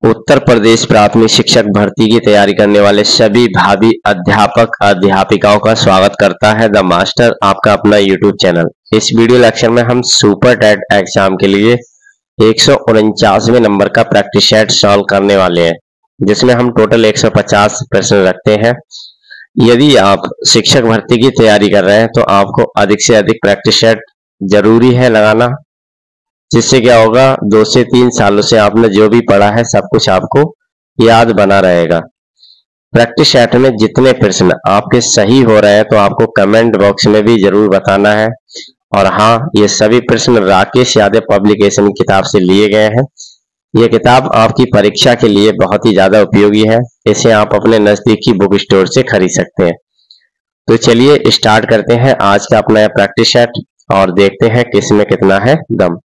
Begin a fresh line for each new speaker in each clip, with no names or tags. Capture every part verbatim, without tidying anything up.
उत्तर प्रदेश प्राथमिक शिक्षक भर्ती की तैयारी करने वाले सभी भावी अध्यापक अध्यापिकाओं का स्वागत करता है द मास्टर, आपका अपना यूट्यूब चैनल। इस वीडियो लेक्चर में हम सुपर टेट एग्जाम के लिए एक सौ उनचासवें नंबर का प्रैक्टिस सेट सॉल्व करने वाले हैं, जिसमें हम टोटल एक सौ पचास प्रश्न रखते हैं। यदि आप शिक्षक भर्ती की तैयारी कर रहे हैं तो आपको अधिक से अधिक प्रैक्टिस सेट जरूरी है लगाना, जिससे क्या होगा, दो से तीन सालों से आपने जो भी पढ़ा है सब कुछ आपको याद बना रहेगा। प्रैक्टिस सेट में जितने प्रश्न आपके सही हो रहे हैं तो आपको कमेंट बॉक्स में भी जरूर बताना है। और हाँ, ये सभी प्रश्न राकेश यादव पब्लिकेशन की किताब से लिए गए हैं। ये किताब आपकी परीक्षा के लिए बहुत ही ज्यादा उपयोगी है। इसे आप अपने नजदीकी बुक स्टोर से खरीद सकते हैं। तो चलिए स्टार्ट करते हैं आज का अपना प्रैक्टिस सेट और देखते हैं किसमें कितना है दम।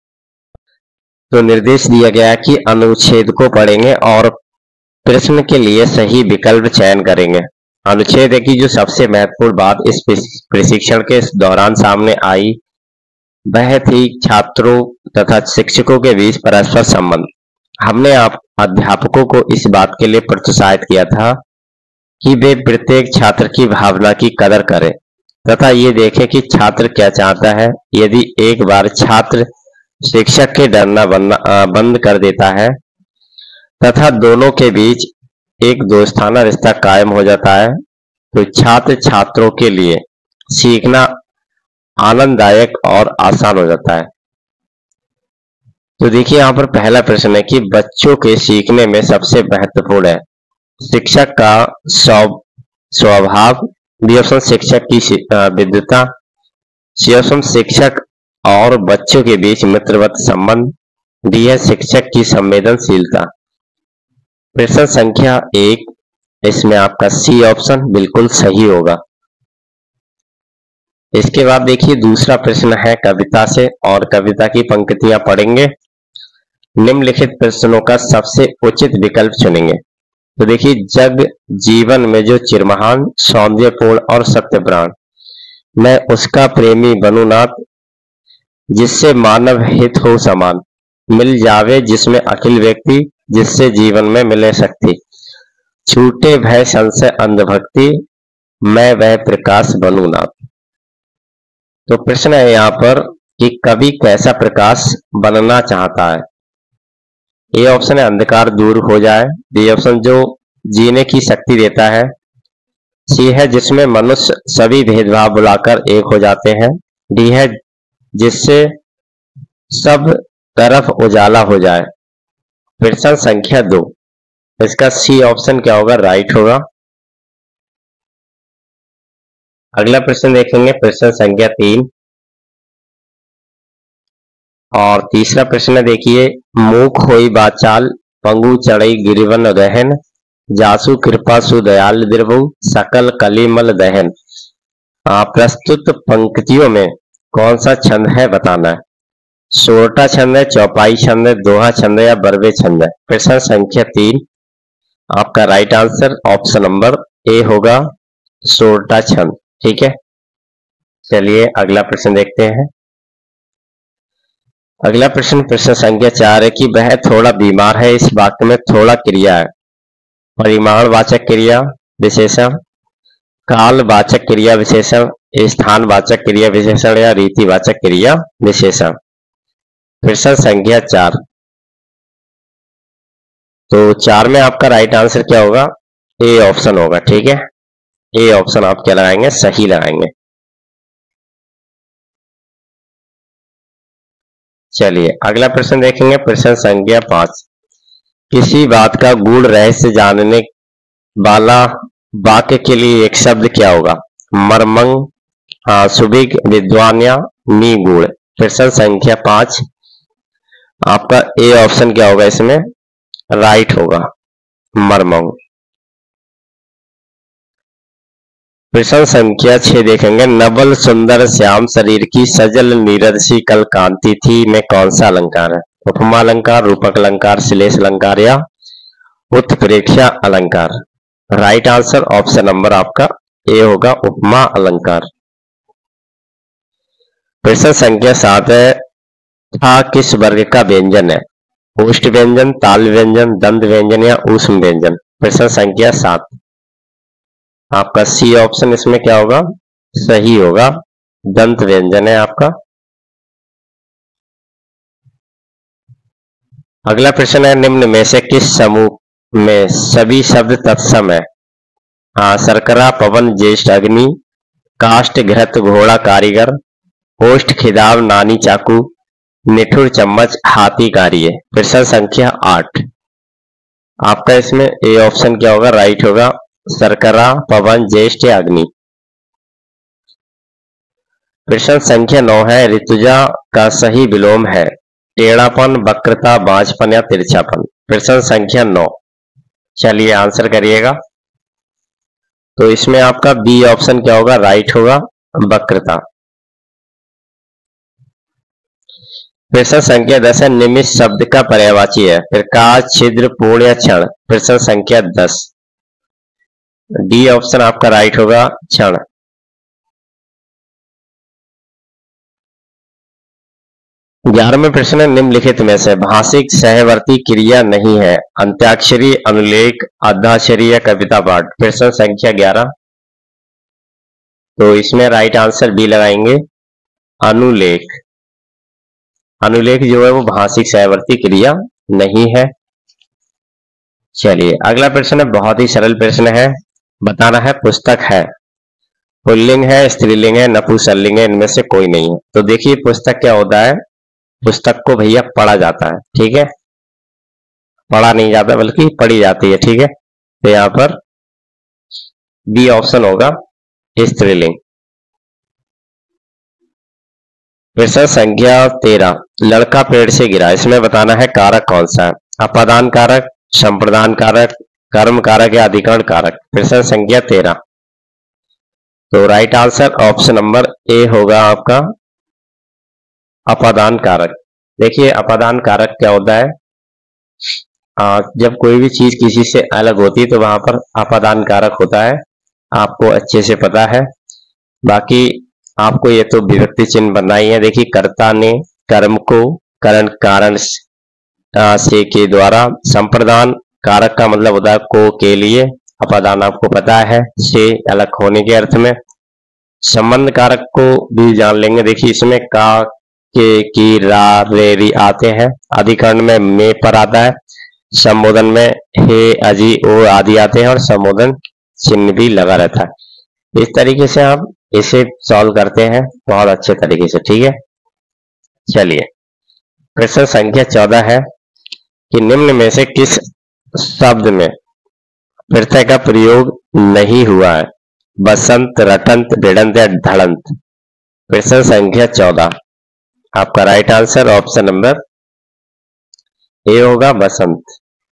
तो निर्देश दिया गया कि अनुच्छेद को पढ़ेंगे और प्रश्न के लिए सही विकल्प चयन करेंगे। अनुच्छेद की जो सबसे महत्वपूर्ण बात इस प्रशिक्षण के दौरान सामने आई वह थी छात्रों तथा शिक्षकों के बीच परस्पर संबंध। हमने आप अध्यापकों को इस बात के लिए प्रोत्साहित किया था कि वे प्रत्येक छात्र की भावना की कदर करें तथा ये देखें कि छात्र क्या चाहता है। यदि एक बार छात्र शिक्षक के डरना बंद कर देता है तथा दोनों के बीच एक दोस्ताना रिश्ता कायम हो जाता है तो छात्र छात्रों के लिए सीखना आनंददायक और आसान हो जाता है। तो देखिए यहाँ पर पहला प्रश्न है कि बच्चों के सीखने में सबसे महत्वपूर्ण है शिक्षक का स्वभाव, बी ऑप्शन शिक्षक की विद्वता, सी ऑप्शन शिक्षक और बच्चों के बीच मित्रवत संबंध, डी है शिक्षक की संवेदनशीलता। प्रश्न संख्या एक, इसमें आपका सी ऑप्शन बिल्कुल सही होगा। इसके बाद देखिए दूसरा प्रश्न है कविता से और कविता की पंक्तियां पढ़ेंगे। निम्नलिखित प्रश्नों का सबसे उचित विकल्प चुनेंगे। तो देखिए, जग जीवन में जो चिरमहान, सौंदर्यपूर्ण और सत्यप्राण, मैं उसका प्रेमी बनूं नाथ, जिससे मानव हित हो समान, मिल जावे जिसमें अखिल व्यक्ति, जिससे जीवन में मिले शक्ति, छूटे भय संशय अंधभक्ति, मैं वह प्रकाश बनूं नाथ। तो प्रश्न है यहाँ पर कि कवि कैसा प्रकाश बनना चाहता है। ए ऑप्शन है अंधकार दूर हो जाए, बी ऑप्शन जो जीने की शक्ति देता है, सी है जिसमें मनुष्य सभी भेदभाव बुलाकर एक हो जाते हैं, डी है जिससे सब तरफ उजाला हो जाए। प्रश्न संख्या दो, इसका सी ऑप्शन क्या होगा, राइट होगा। अगला प्रश्न देखेंगे, प्रश्न संख्या तीन और तीसरा प्रश्न देखिए, मूक होई बाचाल पंगु चढ़ई गिरिवन दहन, जासु कृपा सुदयाल दिरभु सकल कलिमल दहन। प्रस्तुत पंक्तियों में कौन सा छंद है बताना है। सोरठा छंद है, चौपाई छंद है, दोहा छंद है या बरवे छंद है। प्रश्न संख्या तीन, आपका right answer option number A होगा, सोरठा छंद। ठीक है, चलिए अगला प्रश्न देखते हैं। अगला प्रश्न प्रश्न संख्या चार है कि वह थोड़ा बीमार है, इस वाक्य में थोड़ा क्रिया है, परिमाणवाचक क्रिया विशेषण, कालवाचक क्रिया विशेषण, स्थानवाचक क्रिया विशेषण या रीतिवाचक क्रिया विशेषण। प्रश्न संख्या चार, तो चार में आपका राइट आंसर क्या होगा, ए ऑप्शन होगा। ठीक है, ए ऑप्शन आप क्या लगाएंगे, सही लगाएंगे। चलिए अगला प्रश्न देखेंगे, प्रश्न संख्या पांच, किसी बात का गूढ़ रहस्य जानने वाला वाक्य के लिए एक शब्द क्या होगा, मर्मंग, हाँ सुभिग, विद्वान या निगूढ़। प्रश्न संख्या पांच, आपका ए ऑप्शन क्या होगा, इसमें राइट होगा, मर्मंग। प्रश्न संख्या छह देखेंगे, नवल सुंदर श्याम शरीर की सजल नीरद सी कल कांति थी में कौन सा अलंकार है। उपमा अलंकार, रूपक अलंकार, श्लेष अलंकार या उत्प्रेक्षा अलंकार। राइट आंसर ऑप्शन नंबर आपका ए होगा, उपमा अलंकार। प्रश्न संख्या सात है, था किस वर्ग का व्यंजन है। ओष्ठ व्यंजन, ताल व्यंजन, दंत व्यंजन या ऊष्म व्यंजन। प्रश्न संख्या सात, आपका सी ऑप्शन इसमें क्या होगा, सही होगा, दंत व्यंजन है आपका। अगला प्रश्न है, निम्न में से किस समूह में सभी शब्द तत्सम है। हाँ, शर्करा, पवन, ज्येष्ठ, अग्नि, काष्ठ, घृत, घोड़ा, कारीगर, ओष्ठ, खिदाव, नानी, चाकू, निठुर, चम्मच, हाथी, कार्य। प्रश्न संख्या आठ, आपका इसमें ए ऑप्शन क्या होगा, राइट होगा, शर्करा, पवन, ज्येष्ठ या अग्नि। प्रश्न संख्या नौ है, ऋतुजा का सही विलोम है टेढ़ापन, वक्रता, बांझपन या तिरछापन। प्रश्न संख्या नौ, चलिए आंसर करिएगा। तो इसमें आपका बी ऑप्शन क्या होगा, राइट होगा, वक्रता। प्रश्न संख्या दस है, निम्न शब्द का पर्यायवाची है प्रकाश, छिद्र, पूर्ण या क्षण। प्रश्न संख्या दस, डी ऑप्शन आपका राइट होगा, क्षण। ग्यारहवें प्रश्न है, निम्नलिखित में से भाषिक सहवर्ती क्रिया नहीं है अंत्याक्षरी, अनुलेख, अर्धाक्षरी या कविता पाठ। प्रश्न संख्या ग्यारह, तो इसमें राइट आंसर बी लगाएंगे, अनुलेख। अनुलेख जो है वो भाषिक सहवर्ती क्रिया नहीं है। चलिए अगला प्रश्न है, बहुत ही सरल प्रश्न है, बताना है पुस्तक है, पुल्लिंग है, स्त्रीलिंग है, नपुंसकलिंग है, इनमें से कोई नहीं है। तो देखिए पुस्तक क्या होता है, पुस्तक को भैया पढ़ा जाता है, ठीक है, पढ़ा नहीं जाता बल्कि पढ़ी जाती है, ठीक है। तो यहां पर बी ऑप्शन होगा, स्त्रीलिंग। प्रश्न संख्या तेरह, लड़का पेड़ से गिरा, इसमें बताना है कारक कौन सा है, अपादान कारक, संप्रदान कारक, कर्म कारक या अधिकरण कारक। प्रश्न संख्या तेरह, तो right answer option number A होगा आपका, अपादान कारक। देखिए अपादान कारक क्या होता है, आ, जब कोई भी चीज किसी से अलग होती है तो वहां पर अपादान कारक होता है, आपको अच्छे से पता है। बाकी आपको ये तो विभक्ति चिन्ह बनाई है, देखिए कर्ता ने कर्म को करण कारण से के द्वारा, संप्रदान कारक का मतलब होता है को के लिए, अपादान आपको पता है से अलग होने के अर्थ में। संबंध कारक को भी जान लेंगे, देखिए इसमें का, के, की, रा, रे, री आते हैं, अधिकरण में में पर आता है, संबोधन में हे, अजी, ओ आदि आते हैं और संबोधन चिन्ह भी लगा रहता है। इस तरीके से आप इसे सॉल्व करते हैं बहुत अच्छे तरीके से, ठीक है। चलिए प्रश्न संख्या चौदह है कि निम्न में से किस शब्द में प्रत्यय का प्रयोग नहीं हुआ है, बसंत, रटंत, भिड़ंत या धड़ंत। प्रश्न संख्या चौदह, आपका right answer option number A होगा, बसंत।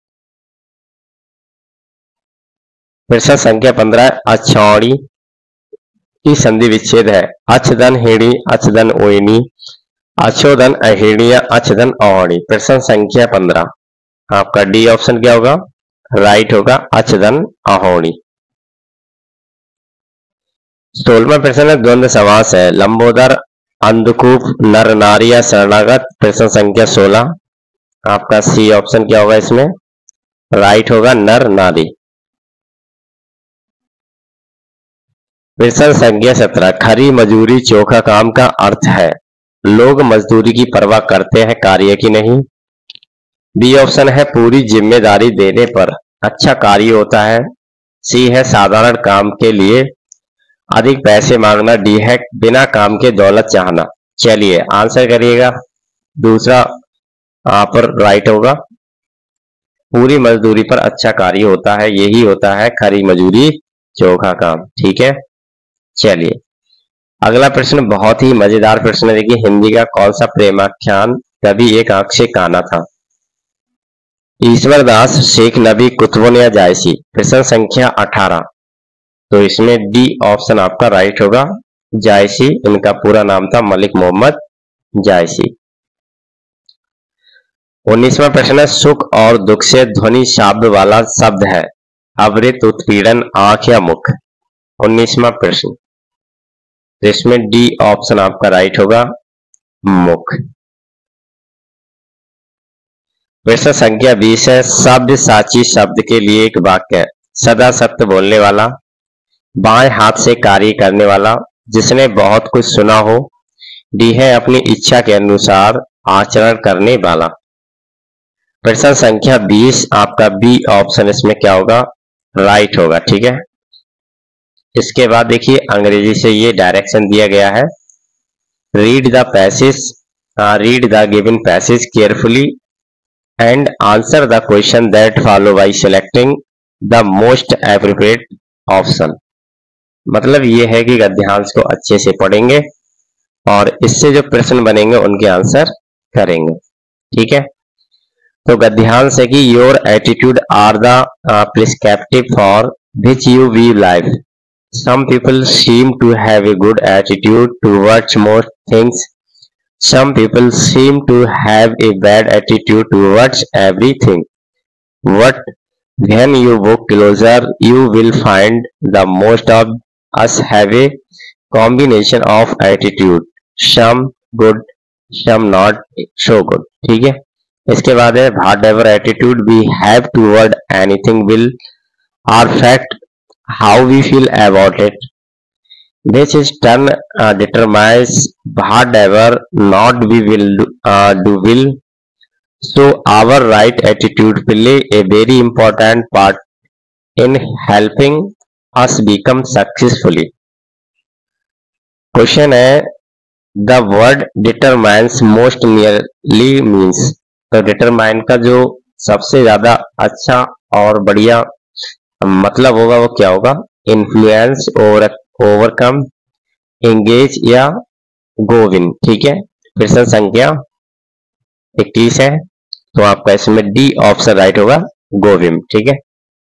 प्रश्न संख्या पंद्रह, अछौड़ी की संधि विच्छेद है, अच्छधन हेड़ी, अच्छधन ओइनी, अछोधन अहेड़ी या अच्छधन अहोड़ी। प्रश्न संख्या पंद्रह, आपका डी ऑप्शन क्या होगा, राइट होगा, अच्छधन अहोड़ी। सोलहवां प्रश्न है, द्वंद्व समास है, लंबोदर, अंधकूप, नर नारी या शरणागत। प्रश्न संख्या सोलह, आपका सी ऑप्शन क्या होगा, इसमें राइट होगा, नर नारी। प्रश्न संख्या सत्रह, खरी मजूरी चोखा काम का अर्थ है, लोग मजदूरी की परवाह करते हैं कार्य की नहीं। बी ऑप्शन है, पूरी जिम्मेदारी देने पर अच्छा कार्य होता है। सी है, साधारण काम के लिए अधिक पैसे मांगना। डी है, बिना काम के दौलत चाहना। चलिए आंसर करिएगा, दूसरा यहाँ पर राइट होगा, पूरी मजदूरी पर अच्छा कार्य होता है, यही होता है खरी मजूरी चोखा काम, ठीक है। चलिए अगला प्रश्न बहुत ही मजेदार प्रश्न है, देखिए हिंदी का कौन सा प्रेमाख्यान कभी एक आंख से काना था, ईश्वर दास, शेख नबी, कुतुबुन या जायसी। प्रश्न संख्या अठारह, तो इसमें डी ऑप्शन आपका राइट होगा, जायसी। इनका पूरा नाम था मलिक मोहम्मद जायसी। उन्नीसवां प्रश्न है, सुख और दुख से ध्वनि शाब्द वाला शब्द है, अवृत, उत्पीड़न, आंख या मुख। उन्नीसवां प्रश्न, इसमें डी ऑप्शन आपका राइट होगा, मुख। प्रश्न संख्या बीस है, सब्यसाची शब्द के लिए एक वाक्य है। सदा सत्य बोलने वाला, बाएं हाथ से कार्य करने वाला, जिसने बहुत कुछ सुना हो, डी है अपनी इच्छा के अनुसार आचरण करने वाला। प्रश्न संख्या बीस आपका बी ऑप्शन इसमें क्या होगा, राइट होगा। ठीक है, इसके बाद देखिए अंग्रेजी से ये डायरेक्शन दिया गया है, read the passage read the given passage carefully and answer the question that follow by selecting the most appropriate option. मतलब ये है कि गद्यांश को अच्छे से पढ़ेंगे और इससे जो प्रश्न बनेंगे उनके आंसर करेंगे। ठीक है, तो गद्यांश है कि your attitude are the prescriptive for which you we life. Some people seem to have a good attitude towards most things, some people seem to have a bad attitude towards everything, but when you look closer you will find the most of us have a combination of attitude, some good some not so good। ठीक है, इसके बाद है whatever attitude we have toward anything will affect how we feel about it, this is turn uh, determines whatever not we will uh, do will, so our right attitude play a very important part in helping us become successfully। Question है the word determines most nearly means, तो determine का जो सबसे ज्यादा अच्छा और बढ़िया मतलब होगा वो क्या होगा, influence, over, overcome, engage या go win। ठीक है, प्रश्न संख्या इक्कीस है, तो आपका इसमें डी ऑप्शन राइट होगा, गोविम। ठीक है,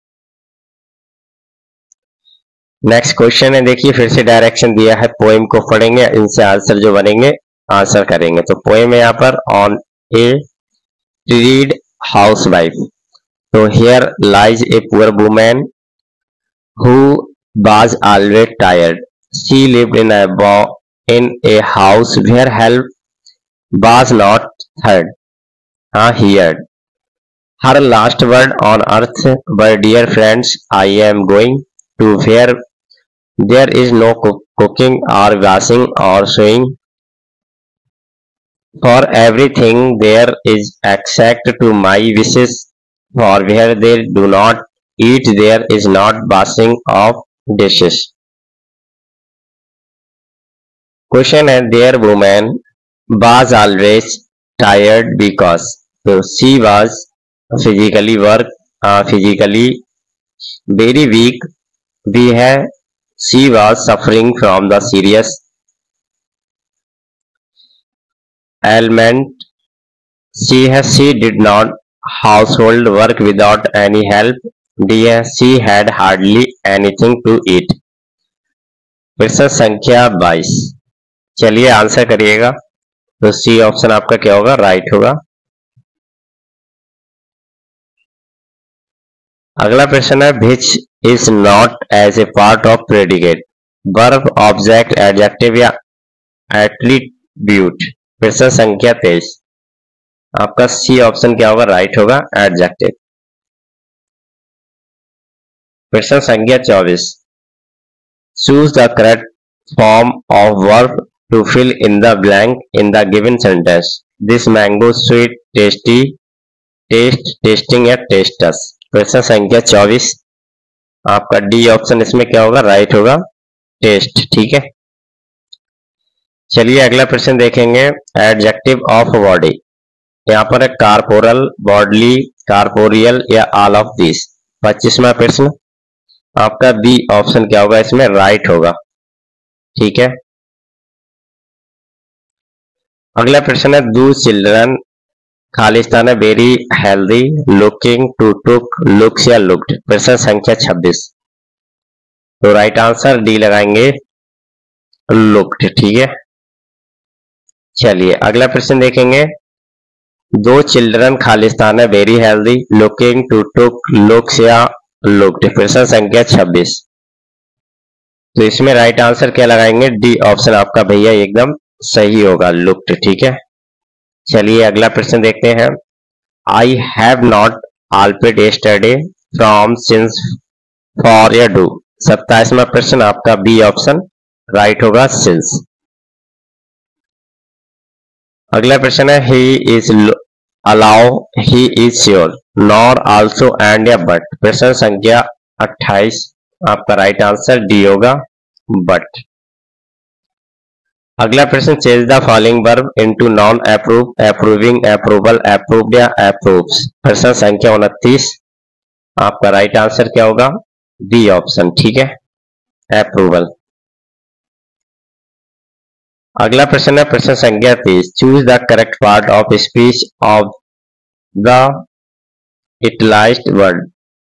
नेक्स्ट क्वेश्चन है, देखिए फिर से डायरेक्शन दिया है, पोएम को पढ़ेंगे, इनसे आंसर जो बनेंगे आंसर करेंगे। तो पोएम है यहाँ पर on a tired housewife, तो here lies a poor women who was always tired, she lived in a in a house where help was not third Uh, heard. Her last word on earth were, dear friends, I am going to where there is no cook, cooking or washing or sewing, for everything there is exact to my wishes, for where they do not eat there is not washing of dishes। Question है, their woman was always tired because, so she was physically work uh, physically very weak, we have she was suffering from the serious ailment, she has she did not household work without any help, dear she had hardly anything to eat। प्रश्न संख्या बाईस, चलिए answer करिएगा। तो C option आपका क्या होगा, right होगा। अगला प्रश्न है, which is not as a part of predicate, verb, object, adjective या एट्रीब्यूट। प्रश्न संख्या तेईस, आपका सी ऑप्शन क्या होगा, राइट होगा, एडजेक्टिव। प्रश्न संख्या चौबीस, choose the correct form of verb to fill in the blank in the given sentence, this mango sweet tasty, taste, tasting या tastus। प्रश्न संख्या चौबीस, आपका डी ऑप्शन इसमें क्या होगा, राइट होगा, टेस्ट। ठीक है, चलिए अगला प्रश्न देखेंगे, एडजेक्टिव ऑफ बॉडी, यहाँ पर है कारपोरल, बॉडली, कारपोरियल या ऑल ऑफ दिस। पच्चीसवां प्रश्न, आपका बी ऑप्शन क्या होगा, इसमें राइट होगा। ठीक है, अगला प्रश्न है, दो चिल्ड्रन, खालिस्तान है very healthy, looking, to took, looks या लुक्ड। प्रश्न संख्या छब्बीस, तो राइट आंसर डी लगाएंगे, लुक्ड। ठीक है, चलिए अगला प्रश्न देखेंगे, दो चिल्ड्रन, खालिस्तान है very healthy, looking, to took, looks या लुक्ड। प्रश्न संख्या छब्बीस, तो इसमें राइट आंसर क्या लगाएंगे, डी ऑप्शन आपका भैया एकदम सही होगा, लुक्ड। ठीक है, चलिए अगला प्रश्न देखते हैं, I have not already yesterday from since for या डू। सत्ताईसवां प्रश्न आपका बी ऑप्शन राइट होगा, सिंस। अगला प्रश्न है he is allow, he is sure, nor, also, and या बट। प्रश्न संख्या अट्ठाईस आपका राइट आंसर डी होगा, बट। अगला प्रश्न change the following verb into noun approve, approving, approval, approved या अप्रूव्स। प्रश्न संख्या उनतीस आपका राइट आंसर क्या होगा, बी ऑप्शन, ठीक है, अप्रूवल। अगला प्रश्न है प्रश्न संख्या तीस, choose the correct part of speech of the italicised word.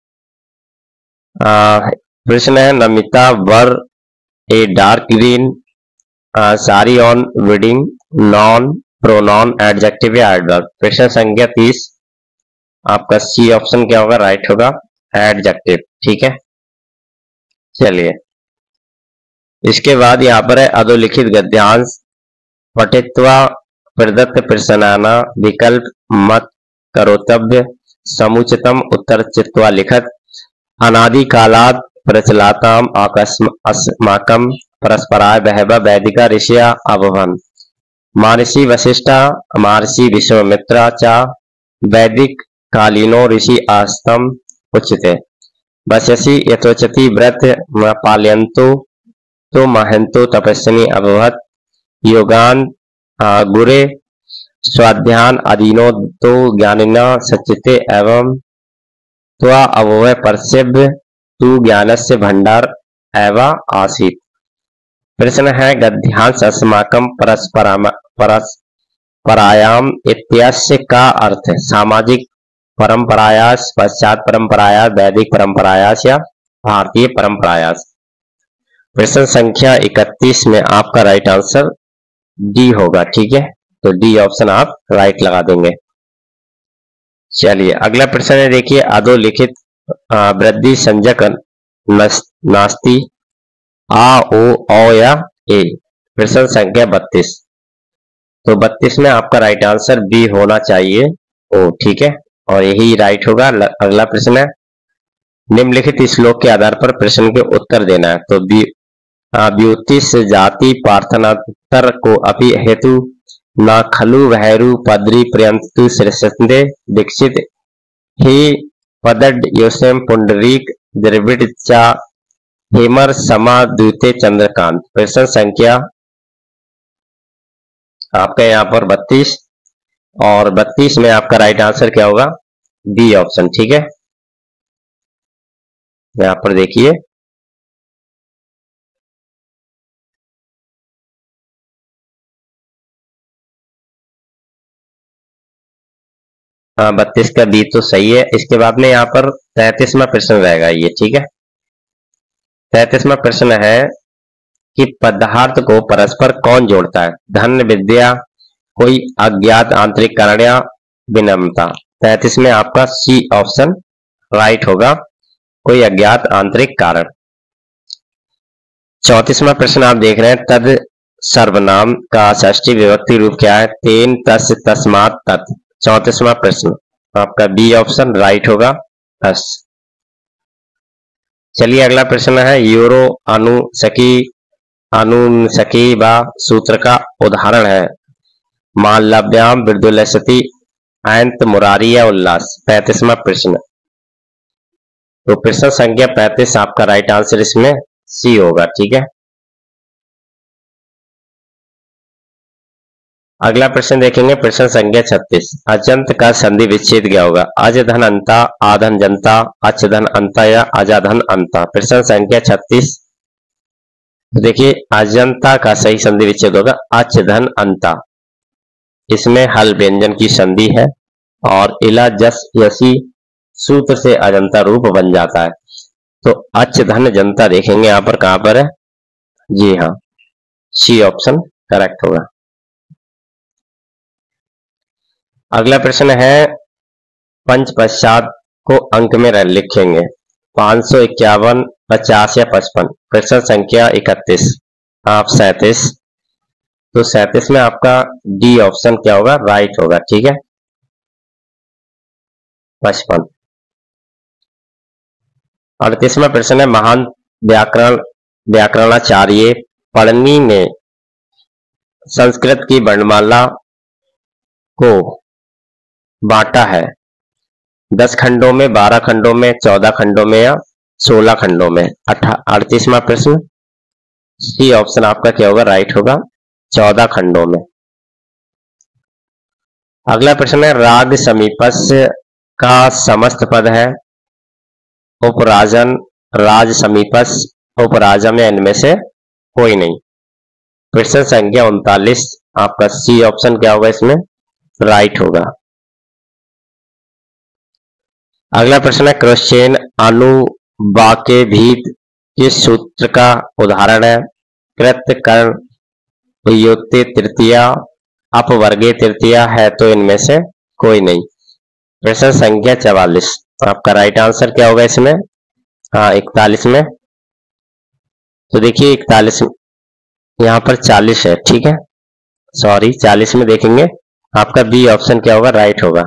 प्रश्न है Namita wore a dark green sari on wedding, noun, pronoun, adjective या एडवर्ब। प्रश्न संख्या तीस आपका सी ऑप्शन क्या होगा, राइट होगा, एडजेक्टिव, ठीक है। चलिए इसके बाद यहाँ पर है अधोलिखित गद्यांश पठित्वा प्रदत्त प्रश्नाना विकल्प मत करोतव्य समुचितम उत्तर चित्वा लिखत अनादि कालात् प्रचलाताम अस्माकम परस्पराय बहव वैदिका ऋषिया अभवन् महर्षि वशिष्ठा महर्षि विश्वामित्रा च वैदिक कालीनो ऋषि आस्तम उच्यते वश्यसि यथोचति व्रत पालयन्तो तो महंतो तपस्विनी अभवत् योगान गुरे स्वाध्यान अधीनो तो ज्ञानिना सचिते एवं त्वा अभव परसेव्य तू ज्ञानस्य भंडार एवं आसीत्। प्रश्न है गद्यांश अस्माकं परस्परायाम इत्यस्य का अर्थ है सामाजिक परंपरायास, पश्चात परंपरायास, वैदिक परंपरायास या भारतीय परंपरायास। प्रश्न संख्या इकतीस में आपका राइट आंसर डी होगा, ठीक है, तो डी ऑप्शन आप राइट लगा देंगे। चलिए अगला प्रश्न है, देखिए अधोलिखित वृद्धि संज्ञक नास्ति आ, ओ, औ या ए। प्रश्न संख्या बत्तीस, तो बत्तीस में आपका राइट आंसर बी होना चाहिए, ओ, ठीक है, और यही राइट होगा। अगला प्रश्न है निम्नलिखित श्लोक के आधार पर प्रश्न के उत्तर देना है, तो बी व्युतिस जाति प्रार्थनातर को अपि हेतु न खलु वैरु पद्री पर्यंतु श्रेष्ठे दीक्षित ही पदड योसेम पुंडरीक द्रविड़ चा हेमर समाद्विते चंद्रकांत। प्रश्न संख्या आपका यहाँ पर बत्तीस, और बत्तीस में आपका राइट आंसर क्या होगा, डी ऑप्शन, ठीक है। यहाँ पर देखिए हाँ बत्तीस का बी तो सही है। इसके बाद में यहाँ पर तैतीसवां प्रश्न रहेगा ये, ठीक है। तैतीसवां प्रश्न है कि पदार्थ को परस्पर कौन जोड़ता है, धन, विद्या, कोई अज्ञात आंतरिक कारण या विनम्रता। तैतीस में आपका सी ऑप्शन राइट होगा, कोई अज्ञात आंतरिक कारण। चौतीसवां प्रश्न आप देख रहे हैं तद सर्वनाम का षष्ठी विभक्ति रूप क्या है, तेन, तस्, तस्मात्, तत्। चौतीसवां प्रश्न आपका बी ऑप्शन राइट होगा, तस्। चलिए अगला प्रश्न है यूरो अनुसकी अनुसकी व सूत्र का उदाहरण है माल्लव्याम विदुलसति अंत मुरारी या उल्लास। पैंतीसवां प्रश्न, तो प्रश्न संख्या पैंतीस आपका राइट आंसर इसमें सी होगा, ठीक है। अगला प्रश्न देखेंगे प्रश्न संख्या छत्तीस, अजंत का संधि विच्छेद क्या होगा, अज धन अंता, आधन जनता, अच धन अंता या अजाधन अंता। प्रश्न संख्या छत्तीस, देखिए अजंता का सही संधि विच्छेद होगा अच धन अंता। इसमें हल व्यंजन की संधि है और इला जस यसी सूत्र से अजंता रूप बन जाता है, तो अच धन जनता देखेंगे यहाँ पर कहां पर है, जी हाँ, सी ऑप्शन करेक्ट होगा। अगला प्रश्न है पंच पश्चात को अंक में लिखेंगे, पांच सौ इक्यावन, पचास या पचपन। प्रश्न संख्या इकतीस, आप सैतीस, तो सैतीस में आपका डी ऑप्शन क्या होगा, राइट होगा, ठीक है। पचपन। अड़तीसवां प्रश्न है महान व्याकरण व्याकरणाचार्य पढ़नी ने संस्कृत की वर्णमाला को बांटा है दस खंडों में, बारह खंडों में, चौदह खंडों में या सोलह खंडों में। अड़तीसवां प्रश्न सी ऑप्शन आपका क्या होगा, राइट होगा, चौदह खंडों में। अगला प्रश्न है राग समीपस्य का समस्त पद है उपराजन, राज समीपस, उपराजम या इनमें से कोई नहीं। प्रश्न संख्या उनतालीस आपका सी ऑप्शन क्या होगा, इसमें राइट होगा। अगला प्रश्न है क्वेश्चन अनुवाक्य भीत किस सूत्र का उदाहरण है, कृत, कर्ण, युक्ति तृतीया, अपवर्गीय तृतीया है तो इनमें से कोई नहीं। प्रश्न संख्या चवालीस आपका राइट आंसर क्या होगा इसमें, हाँ इकतालीस में। तो देखिए इकतालीस यहाँ पर चालीस है, ठीक है, सॉरी चालीस में देखेंगे आपका बी ऑप्शन क्या होगा, राइट होगा।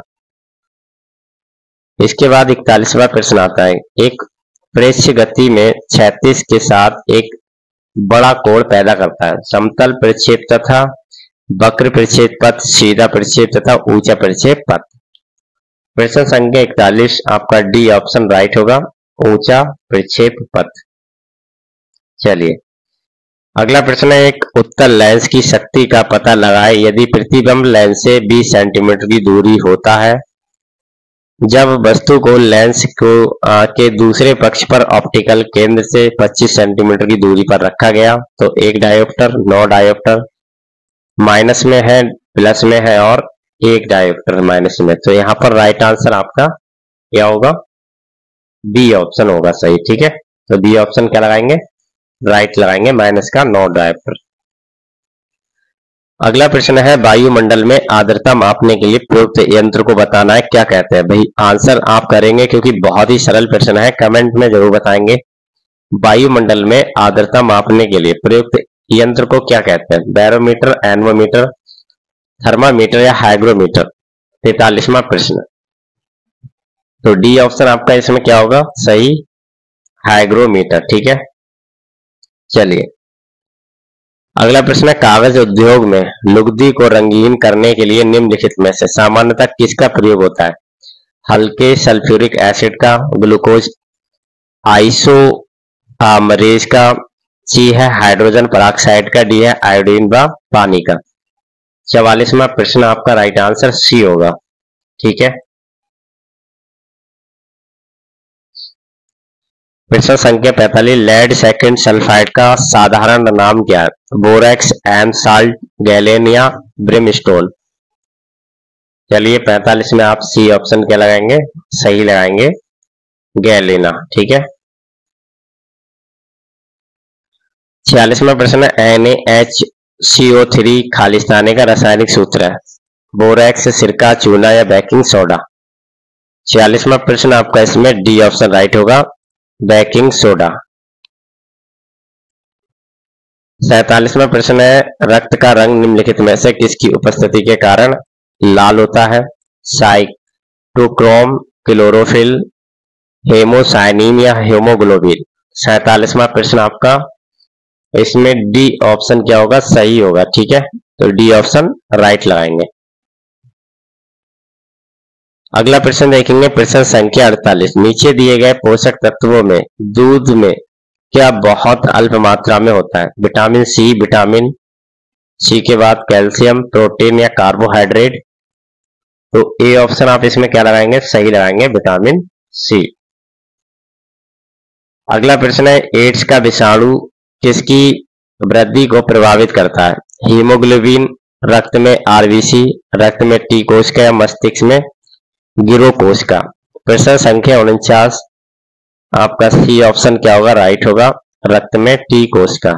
इसके बाद इकतालीसवां प्रश्न आता है एक प्रेक्ष्य गति में छत्तीस के साथ एक बड़ा कोण पैदा करता है, समतल प्रक्षेप तथा वक्र प्रक्षेप पथ, सीधा प्रक्षेप तथा ऊंचा प्रक्षेप पथ। प्रश्न संख्या इकतालीस आपका डी ऑप्शन राइट होगा, ऊंचा प्रक्षेप पथ। चलिए अगला प्रश्न है एक उत्तल लेंस की शक्ति का पता लगाए यदि प्रतिबिंब लेंस से बीस सेंटीमीटर की दूरी होता है, जब वस्तु को लेंस को आ, के दूसरे पक्ष पर ऑप्टिकल केंद्र से पच्चीस सेंटीमीटर की दूरी पर रखा गया तो एक डायोप्टर, नौ डायोप्टर माइनस में है, प्लस में है और एक डायोप्टर माइनस में। तो यहाँ पर राइट आंसर आपका क्या होगा, बी ऑप्शन होगा सही, ठीक है। तो बी ऑप्शन क्या लगाएंगे, राइट लगाएंगे, माइनस का नौ डायोप्टर। अगला प्रश्न है वायुमंडल में आर्द्रता मापने के लिए प्रयुक्त यंत्र को बताना है, क्या कहते हैं। भाई आंसर आप करेंगे क्योंकि बहुत ही सरल प्रश्न है, कमेंट में जरूर बताएंगे। वायुमंडल में आर्द्रता मापने के लिए प्रयुक्त यंत्र को क्या कहते हैं, बैरोमीटर, एनवोमीटर, थर्मामीटर या हाइग्रोमीटर। तैतालीसवां प्रश्न, तो डी ऑप्शन आपका इसमें क्या होगा, सही, हाइग्रोमीटर, ठीक है। चलिए अगला प्रश्न है कागज उद्योग में लुगदी को रंगीन करने के लिए निम्नलिखित में से सामान्यतः किसका प्रयोग होता है, हल्के सल्फ्यूरिक एसिड का, ग्लूकोज आइसोमरेज का, सी है हाइड्रोजन पेरोक्साइड का, डी है आयोडीन व पानी का। चवालीसवां प्रश्न आपका राइट आंसर सी होगा, ठीक है। प्रश्न संख्या पैंतालीस लेड सेकेंड सल्फाइड का साधारण नाम क्या है, बोरेक्स, एम साल्ट, गैलेन या ब्रिमस्टोन। चलिए पैंतालीस में आप सी ऑप्शन क्या लगाएंगे, सही लगाएंगे, गैलेना, ठीक है। छियालीसवां प्रश्न N H C O three खालिस्तानी का रासायनिक सूत्र है, बोरेक्स, सिरका, चूना या बेकिंग सोडा। छियालीसवां प्रश्न आपका इसमें डी ऑप्शन राइट होगा, बेकिंग सोडा। सैतालीसवां प्रश्न है रक्त का रंग निम्नलिखित में से किसकी उपस्थिति के कारण लाल होता है, साइटोक्रोम, क्लोरोफिल, हेमोसाइनिन या हेमोग्लोबिन। सैतालीसवां प्रश्न आपका इसमें डी ऑप्शन क्या होगा, सही होगा, ठीक है। तो डी ऑप्शन राइट लगाएंगे। अगला प्रश्न देखेंगे प्रश्न संख्या अड़तालीस नीचे दिए गए पोषक तत्वों में दूध में क्या बहुत अल्प मात्रा में होता है, विटामिन सी, विटामिन सी के बाद कैल्शियम, प्रोटीन या कार्बोहाइड्रेट। तो ए ऑप्शन आप इसमें क्या लगाएंगे, सही लगाएंगे, विटामिन सी। अगला प्रश्न है एड्स का विषाणु किसकी वृद्धि को प्रभावित करता है, हीमोग्लोबिन, रक्त में आरबीसी, रक्त में टी कोश का या मस्तिष्क में गिरो कोश का। प्रश्न संख्या उनचास आपका सी ऑप्शन क्या होगा, राइट होगा, रक्त में टी कोश का।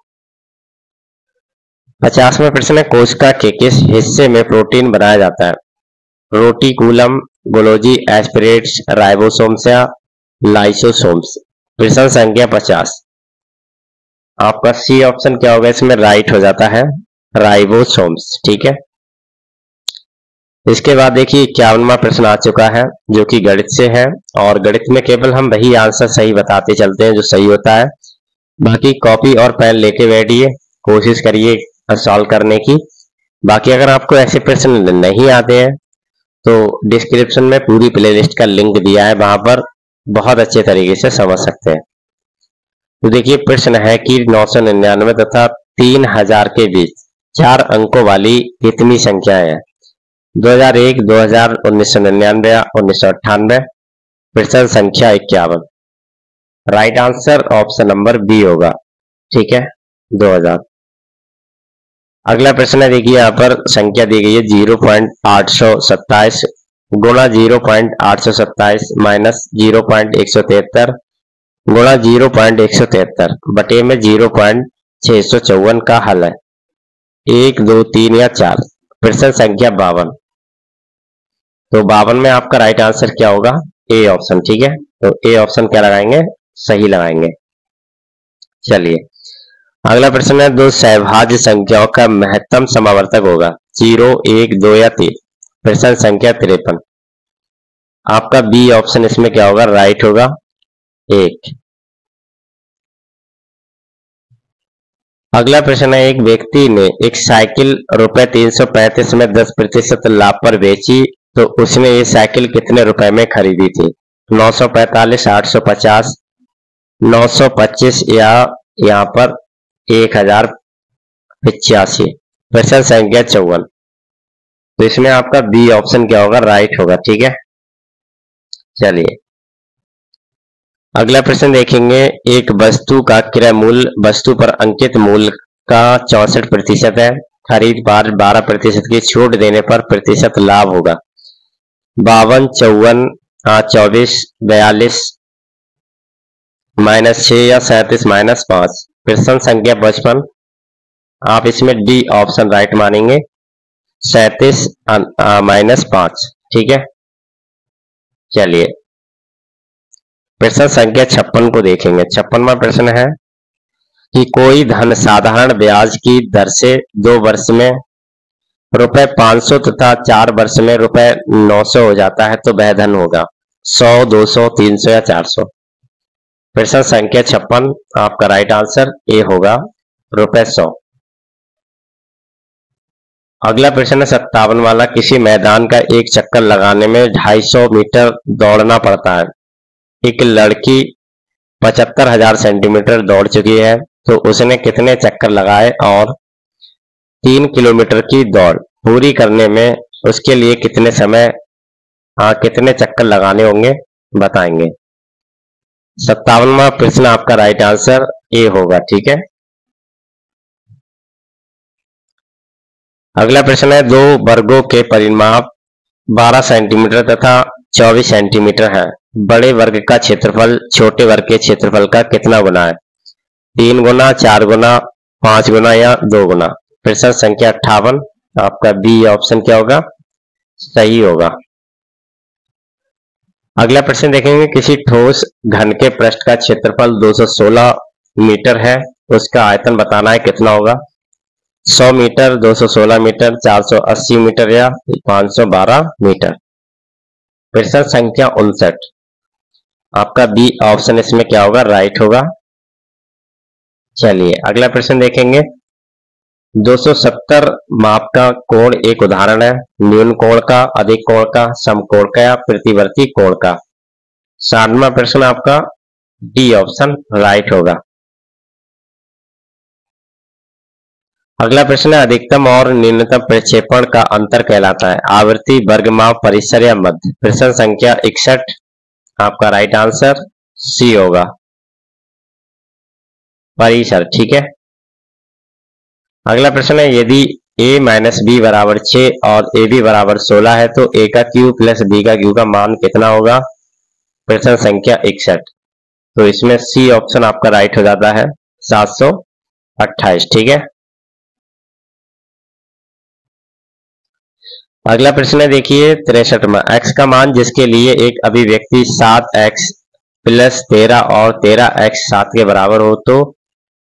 पचासवें प्रश्न है कोशिका के किस हिस्से में प्रोटीन बनाया जाता है, रोटिकुलम, गोल्गी एस्पिरेट्स, राइबोसोम्स या लाइसोसोम्स। प्रश्न संख्या पचास आपका सी ऑप्शन क्या होगा, इसमें राइट हो जाता है, राइबोसोम्स, ठीक है। इसके बाद देखिए इक्यावनवा प्रश्न आ चुका है जो कि गणित से है, और गणित में केवल हम वही आंसर सही बताते चलते हैं जो सही होता है। बाकी कॉपी और पेन लेके बैठिए, कोशिश करिए सॉल्व करने की। बाकी अगर आपको ऐसे प्रश्न नहीं आते हैं तो डिस्क्रिप्शन में पूरी प्लेलिस्ट का लिंक दिया है, वहां पर बहुत अच्छे तरीके से समझ सकते हैं। तो देखिए प्रश्न है कि नौ सौ निन्यानवे तथा तीन हजार के बीच चार अंकों वाली कितनी संख्याएं हैं? दो हजार एक, दो हजार, उन्नीस सौ निन्यानवे या उन्नीस सौ अट्ठानवे। प्रश्न संख्या इक्यावन। Right answer option number B होगा, ठीक है, दो हजार। अगला प्रश्न है, देखिए यहाँ पर संख्या दी गई है जीरो पॉइंट आठ सौ सत्ताईस गुणा जीरो पॉइंट आठ सौ सत्ताईस माइनस जीरो पॉइंट एक सौ तिहत्तर गुणा जीरो पॉइंट एक सौ तिहत्तर बटे में जीरो पॉइंट छह सौ चौवन का हल है एक, दो, तीन या चार। प्रश्न संख्या बावन। तो बावन में आपका राइट आंसर क्या होगा? ए ऑप्शन, ठीक है। तो ए ऑप्शन क्या लगाएंगे? सही लगाएंगे। चलिए अगला प्रश्न है, दो सहभाज्य संख्याओं का महत्तम समावर्तक होगा जीरो, एक, दो या तीन। प्रश्न संख्या तिरपन। आपका बी ऑप्शन इसमें क्या होगा? राइट होगा, एक। अगला प्रश्न है, एक व्यक्ति ने एक साइकिल रुपए तीन सौ पैंतीस में दस प्रतिशत लाभ पर बेची, तो उसने ये साइकिल कितने रुपए में खरीदी थी? नौ सौ पैंतालीस, आठ सौ पचास, नौ सौ पच्चीस या यहाँ पर एक हजार पिचासी। प्रश्न संख्या चौवन। तो इसमें आपका बी ऑप्शन क्या होगा? राइट होगा, ठीक है। चलिए अगला प्रश्न देखेंगे, एक वस्तु का क्रय मूल्य वस्तु पर अंकित मूल्य का चौसठ प्रतिशत है, खरीद पर बारह प्रतिशत की छूट देने पर प्रतिशत लाभ होगा बावन, चौवन, चौबीस, बयालीस, माइनस छह या सैंतीस माइनस पांच। प्रश्न संख्या पचपन। आप इसमें डी ऑप्शन राइट मानेंगे, सैंतीस माइनस पांच, ठीक है। चलिए प्रश्न संख्या छप्पन को देखेंगे। छप्पनवा प्रश्न है कि कोई धन साधारण ब्याज की दर से दो वर्ष में रुपए पांच सौ तथा चार वर्ष में रुपए नौ सौ हो जाता है, तो वह धन होगा सौ, दो सौ, तीन सौ या चार सौ। प्रश्न संख्या छप्पन। आपका राइट आंसर ए होगा, रुपए सौ। अगला प्रश्न है सत्तावन वाला, किसी मैदान का एक चक्कर लगाने में ढाई सौ मीटर दौड़ना पड़ता है। एक लड़की पचहत्तर हजार सेंटीमीटर दौड़ चुकी है, तो उसने कितने चक्कर लगाए और तीन किलोमीटर की दौड़ पूरी करने में उसके लिए कितने समय हाँ कितने चक्कर लगाने होंगे बताएंगे। सत्तावनवा प्रश्न आपका राइट आंसर ए होगा, ठीक है। अगला प्रश्न है, दो वर्गों के परिमाप बारह सेंटीमीटर तथा चौबीस सेंटीमीटर है। बड़े वर्ग का क्षेत्रफल छोटे वर्ग के क्षेत्रफल का कितना गुना है? तीन गुना, चार गुना, पांच गुना या दो गुना। प्रश्न संख्या अट्ठावन। आपका बी ऑप्शन क्या होगा? सही होगा। अगला प्रश्न देखेंगे, किसी ठोस घन के पृष्ठ का क्षेत्रफल दो सौ सोलह मीटर है, उसका आयतन बताना है, कितना होगा? सौ मीटर, दो सौ सोलह मीटर, चार सौ अस्सी मीटर या पांच सौ बारह मीटर। प्रश्न संख्या उनसठ। आपका बी ऑप्शन इसमें क्या होगा? राइट होगा। चलिए अगला प्रश्न देखेंगे, दो सौ सत्तर माप का कोण एक उदाहरण है, न्यून कोण का, अधिक कोण का, समकोण का या प्रतिवर्ती कोण का। साठवां प्रश्न आपका डी ऑप्शन राइट होगा। अगला प्रश्न है, अधिकतम और न्यूनतम प्रक्षेपण का अंतर कहलाता है आवृत्ति, वर्ग माप, परिसर या मध्य। प्रश्न संख्या इकसठ। आपका राइट आंसर सी होगा, परिसर, ठीक है। अगला प्रश्न है, यदि a माइनस बी बराबर छह और ए बी बराबर सोलह है, तो a का क्यू प्लस बी का क्यू का मान कितना होगा? प्रश्न संख्या इकसठ। तो इसमें सी ऑप्शन आपका राइट हो जाता है, सात सौ अट्ठाईस, ठीक है। अगला प्रश्न है, देखिए तिरसठ में, x का मान जिसके लिए एक अभिव्यक्ति सात एक्स प्लस तेरह और तेरह एक्स सात के बराबर हो, तो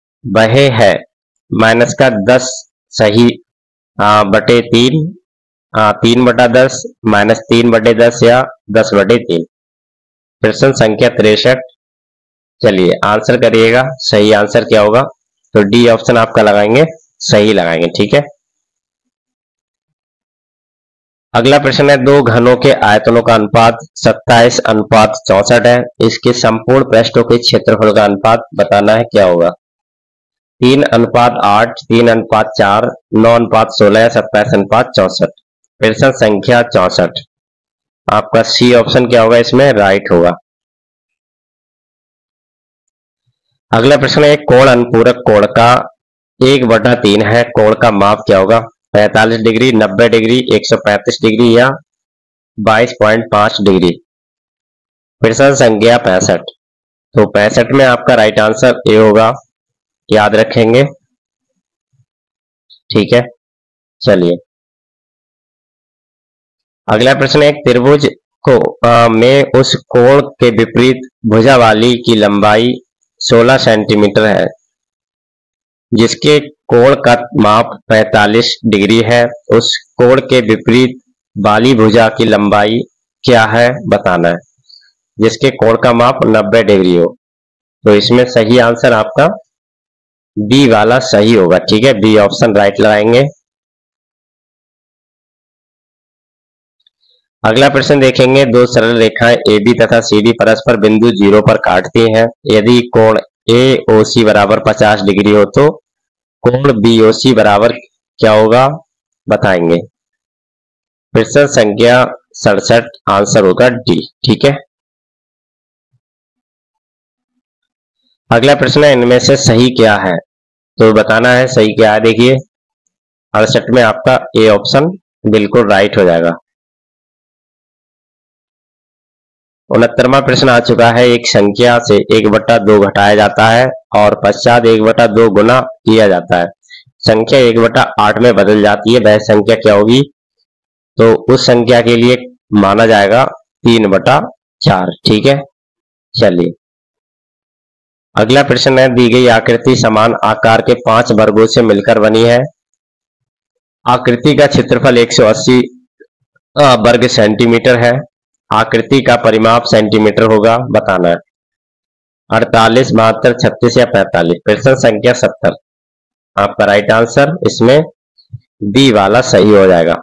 वह है माइनस का दस सही आ, बटे तीन हाँ, तीन बटा दस माइनस तीन बटे दस या दस बटे तीन। प्रश्न संख्या तिरसठ। चलिए आंसर करिएगा, सही आंसर क्या होगा? तो डी ऑप्शन आपका लगाएंगे, सही लगाएंगे। ठीक है, अगला प्रश्न है, दो घनों के आयतनों का अनुपात सत्ताईस अनुपात चौसठ है, इसके संपूर्ण पृष्ठों के क्षेत्रफल का अनुपात बताना है, क्या होगा? तीन अनुपात आठ, तीन अनुपात चार, नौ अनुपात सोलह या सत्ताईस अनुपात चौसठ। प्रश्न संख्या चौसठ, आपका सी ऑप्शन क्या होगा? इसमें राइट होगा। अगला प्रश्न है, कोण अनुपूरक कोण का एक बटा तीन है, कोण का माप क्या होगा? पैंतालीस डिग्री, नब्बे डिग्री, एक सौ पैंतीस डिग्री या बाईस पॉइंट पांच डिग्री। प्रश्न संख्या पैंसठ, तो पैंसठ में आपका राइट आंसर ए होगा, याद रखेंगे। ठीक है, चलिए अगला प्रश्न, एक त्रिभुज को आ, में उस कोण के विपरीत भुजा वाली की लंबाई सोलह सेंटीमीटर है, जिसके कोण का माप पैंतालीस डिग्री है, उस कोण के विपरीत वाली भुजा की लंबाई क्या है बताना है, जिसके कोण का माप नब्बे डिग्री हो। तो इसमें सही आंसर आपका बी वाला सही होगा। ठीक है, बी ऑप्शन राइट लगाएंगे। अगला प्रश्न देखेंगे, दो सरल रेखाएं ए बी तथा सी डी परस्पर बिंदु जीरो पर काटती हैं, यदि कोण ए ओ सी बराबर पचास डिग्री हो तो कोण बी ओ सी बराबर क्या होगा बताएंगे। प्रश्न संख्या सड़सठ, आंसर होगा डी। ठीक है, अगला प्रश्न है, इनमें से सही क्या है? तो बताना है सही क्या है। देखिए अड़सठ में आपका ए ऑप्शन बिल्कुल राइट हो जाएगा। उनहत्तरवां प्रश्न आ चुका है, एक संख्या से एक बट्टा दो घटाया जाता है और पश्चात एक बटा दो गुना किया जाता है, संख्या एक बटा आठ में बदल जाती है, वह संख्या क्या होगी? तो उस संख्या के लिए माना जाएगा तीन बटा चार। ठीक है, चलिए अगला प्रश्न है, दी गई आकृति समान आकार के पांच वर्गों से मिलकर बनी है, आकृति का क्षेत्रफल एक सौ अस्सी वर्ग सेंटीमीटर है, आकृति का परिमाप सेंटीमीटर होगा, बताना है। अड़तालीस, बहत्तर, छत्तीस या पैंतालीस। प्रश्न संख्या सत्तर, आपका राइट आंसर इसमें बी वाला सही हो जाएगा।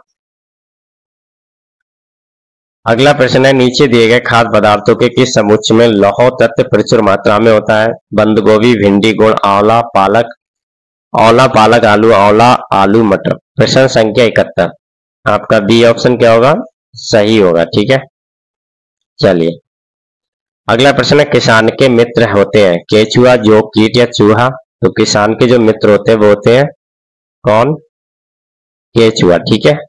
अगला प्रश्न है, नीचे दिए गए खाद्य पदार्थों के किस समुच्चय में लौह तत्व प्रचुर मात्रा में होता है? बंद गोभी, भिंडी, गुड़, आंवला, पालक, आंवला, पालक, आलू, आंवला, आलू, मटर। प्रश्न संख्या इकहत्तर, आपका बी ऑप्शन क्या होगा? सही होगा। ठीक है, चलिए अगला प्रश्न है, किसान के मित्र होते हैं केचुआ, जोक, कीट या चूहा। तो किसान के जो मित्र होते हैं वो होते हैं कौन? केचुआ। ठीक है,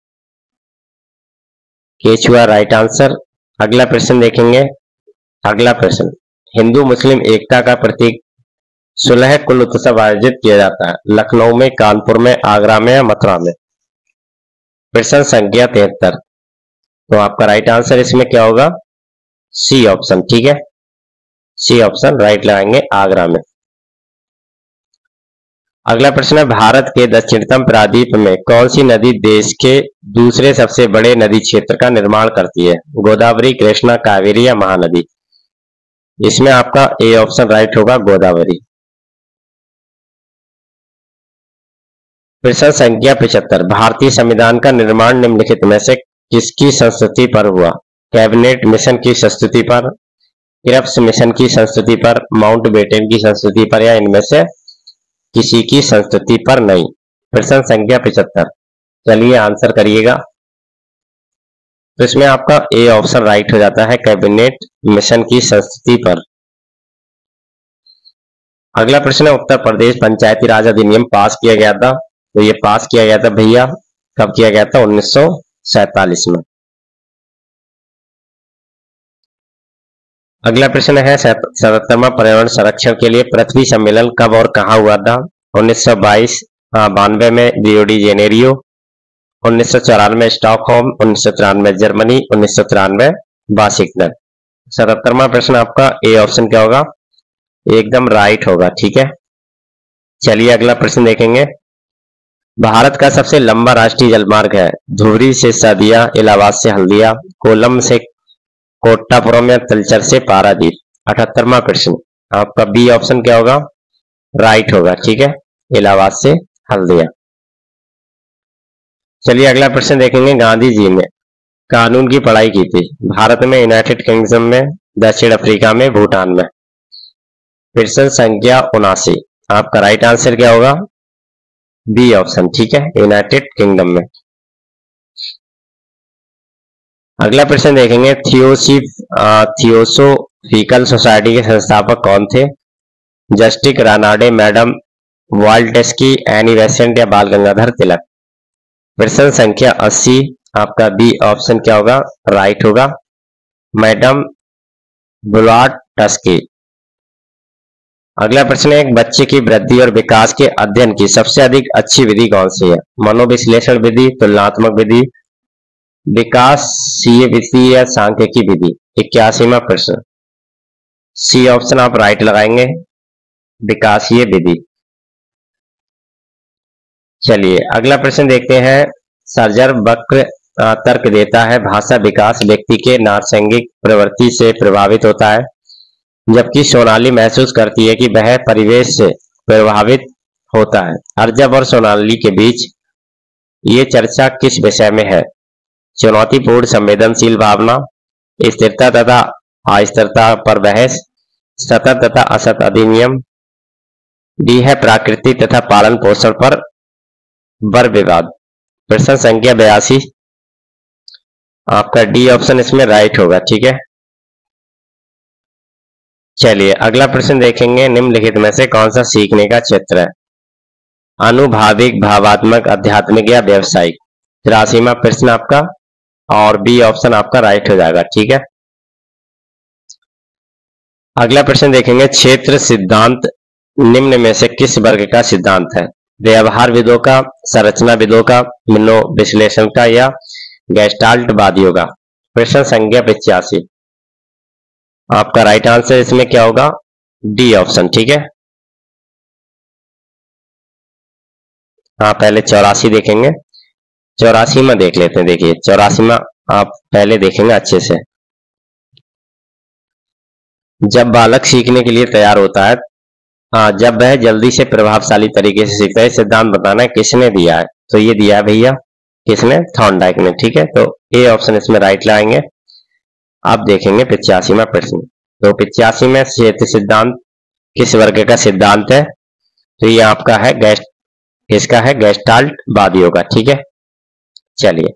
केचुआ राइट आंसर। अगला प्रश्न देखेंगे, अगला प्रश्न, हिंदू मुस्लिम एकता का प्रतीक सुलह कुल उत्सव आयोजित किया जाता है, लखनऊ में, कानपुर में, आगरा में या मथुरा में। प्रश्न संख्या तिहत्तर, तो आपका राइट आंसर इसमें क्या होगा? C option. ठीक है, सी ऑप्शन राइट लगाएंगे, आगरा में। अगला प्रश्न है, भारत के दक्षिणतम प्रायद्वीप में कौन सी नदी देश के दूसरे सबसे बड़े नदी क्षेत्र का निर्माण करती है? गोदावरी, कृष्णा, कावेरी या महानदी। इसमें आपका ए ऑप्शन राइट होगा, गोदावरी। प्रश्न संख्या पचहत्तर, भारतीय संविधान का निर्माण निम्नलिखित में से किसकी संस्तुति पर हुआ? कैबिनेट मिशन की संस्तुति पर, क्रिप्स मिशन की संस्तुति पर, माउंटबेटन की संस्तुति पर या इनमें से किसी की संस्तुति पर नहीं। प्रश्न संख्या पचहत्तर, चलिए आंसर करिएगा। तो इसमें आपका ए ऑप्शन राइट हो जाता है, कैबिनेट मिशन की संस्तुति पर। अगला प्रश्न है, उत्तर प्रदेश पंचायती राज अधिनियम पास किया गया था, तो ये पास किया गया था भैया कब किया गया था? उन्नीस सौ सैतालीस में। अगला प्रश्न है, सतहत्तरवां पर्यावरण संरक्षण के लिए पृथ्वी सम्मेलन कब और कहां हुआ था? उन्नीस सौ बाईस बानवे में रियो डी जेनेरियो, उन्नीस सौ चौरानवे स्टॉकहोम, उन्नीस सौ तिरानवे जर्मनी, उन्नीस सौ तिरानवे वाशिंगटन। सतहत्तरवां प्रश्न आपका ए ऑप्शन क्या होगा? एकदम राइट होगा। ठीक है, चलिए अगला प्रश्न देखेंगे, भारत का सबसे लंबा राष्ट्रीय जलमार्ग है? धुबरी से सदिया, इलाहाबाद से हल्दिया, कोल्लम से कोट्टापुरम या तलचर से पारादीप। अठहत्तरवां प्रश्न, आपका बी ऑप्शन क्या होगा? राइट होगा। ठीक है, इलाहाबाद से हल्दिया। चलिए अगला प्रश्न देखेंगे। गांधी जी ने कानून की पढ़ाई की थी? भारत में, यूनाइटेड किंगडम में, दक्षिण अफ्रीका में, भूटान में। प्रश्न संख्या उनासी, आपका राइट आंसर क्या होगा? B option. ठीक है, यूनाइटेड किंगडम में। अगला प्रश्न देखेंगे। थियोसिफ थियोसोफिकल सोसाइटी के संस्थापक कौन थे? जस्टिस रानाडे, मैडम वाल्टेस्की, एनी बेसेंट या बाल गंगाधर तिलक। प्रश्न संख्या अस्सी, आपका बी ऑप्शन क्या होगा? राइट होगा, मैडम ब्लवाटस्की। अगला प्रश्न है। एक बच्चे की वृद्धि और विकास के अध्ययन की सबसे अधिक अच्छी विधि कौन सी है? मनोविश्लेषण विधि, तुलनात्मक विधि, विकासीय विधि या सांख्यिकी विधि। इक्यासीवां प्रश्न, सी ऑप्शन आप राइट लगाएंगे, विकासीय विधि। चलिए अगला प्रश्न देखते हैं। सर्जर वक्र तर्क देता है भाषा विकास व्यक्ति के नारसंगिक प्रवृत्ति से प्रभावित होता है, जबकि सोनाली महसूस करती है कि वह परिवेश से प्रभावित होता है। अर्जब और सोनाली के बीच ये चर्चा किस विषय में है? चुनौतीपूर्ण संवेदनशील भावना, स्थिरता तथा अस्थिरता पर बहस, सतत तथा असत अधिनियम। डी है प्रकृति तथा पालन पोषण पर वर विवाद। प्रश्न संख्या बयासी, आपका डी ऑप्शन इसमें राइट होगा। ठीक है, चलिए अगला प्रश्न देखेंगे। निम्नलिखित में से कौन सा सीखने का क्षेत्र है? अनुभाविक, भावात्मक, आध्यात्मिक या व्यवसायिक। तिरासीवां प्रश्न आपका, और बी ऑप्शन आपका राइट हो जाएगा। ठीक है, अगला प्रश्न देखेंगे। क्षेत्र सिद्धांत निम्न में से किस वर्ग का सिद्धांत है? व्यवहारविदों का, संरचनाविदों का, मनोविश्लेषण का या गेस्टाल्टवादियों का। प्रश्न संख्या पचासी, आपका राइट आंसर इसमें क्या होगा? D option. ठीक है, हाँ पहले चौरासी देखेंगे। चौरासी में देख लेते हैं। देखिए चौरासी में आप पहले देखेंगे अच्छे से। जब बालक सीखने के लिए तैयार होता है, हाँ जब वह जल्दी से प्रभावशाली तरीके से सीखता है, सिद्धांत बताना है किसने दिया है? तो ये दिया है भैया, किसने? थॉर्नडाइक ने। ठीक है, तो ए ऑप्शन इसमें राइट लाएंगे। आप देखेंगे पिचासी में प्रश्न। तो पिचासी में क्षेत्र सिद्धांत किस वर्ग का सिद्धांत है? तो ये आपका है गेस्ट, इसका है गेस्टाल्टवादियों का। ठीक है, चलिए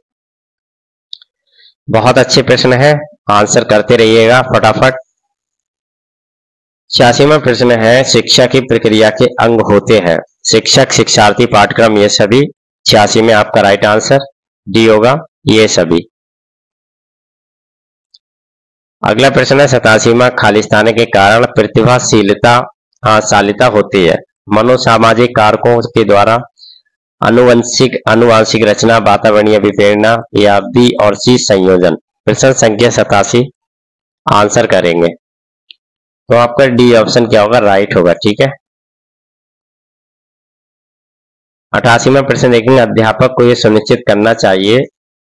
बहुत अच्छे प्रश्न है, आंसर करते रहिएगा फटाफट। छियासीवां प्रश्न है। शिक्षा की प्रक्रिया के अंग होते हैं शिक्षक, शिक्षार्थी, पाठ्यक्रम, ये सभी। छियासी में आपका राइट आंसर डी होगा, ये सभी। अगला प्रश्न है। सतासीवां। खालिस्तान के कारण प्रतिभाशीलता शालीता होती है? मनोसामाजिक कारकों के द्वारा, अनुवंशिक अनुवांशिक रचना, वातावरणीय विप्रेरणा या बी और सी संयोजन। प्रश्न संख्या सतासी, आंसर करेंगे तो आपका डी ऑप्शन क्या होगा? राइट होगा। ठीक है, अठासीवां प्रश्न देखेंगे। अध्यापक को यह सुनिश्चित करना चाहिए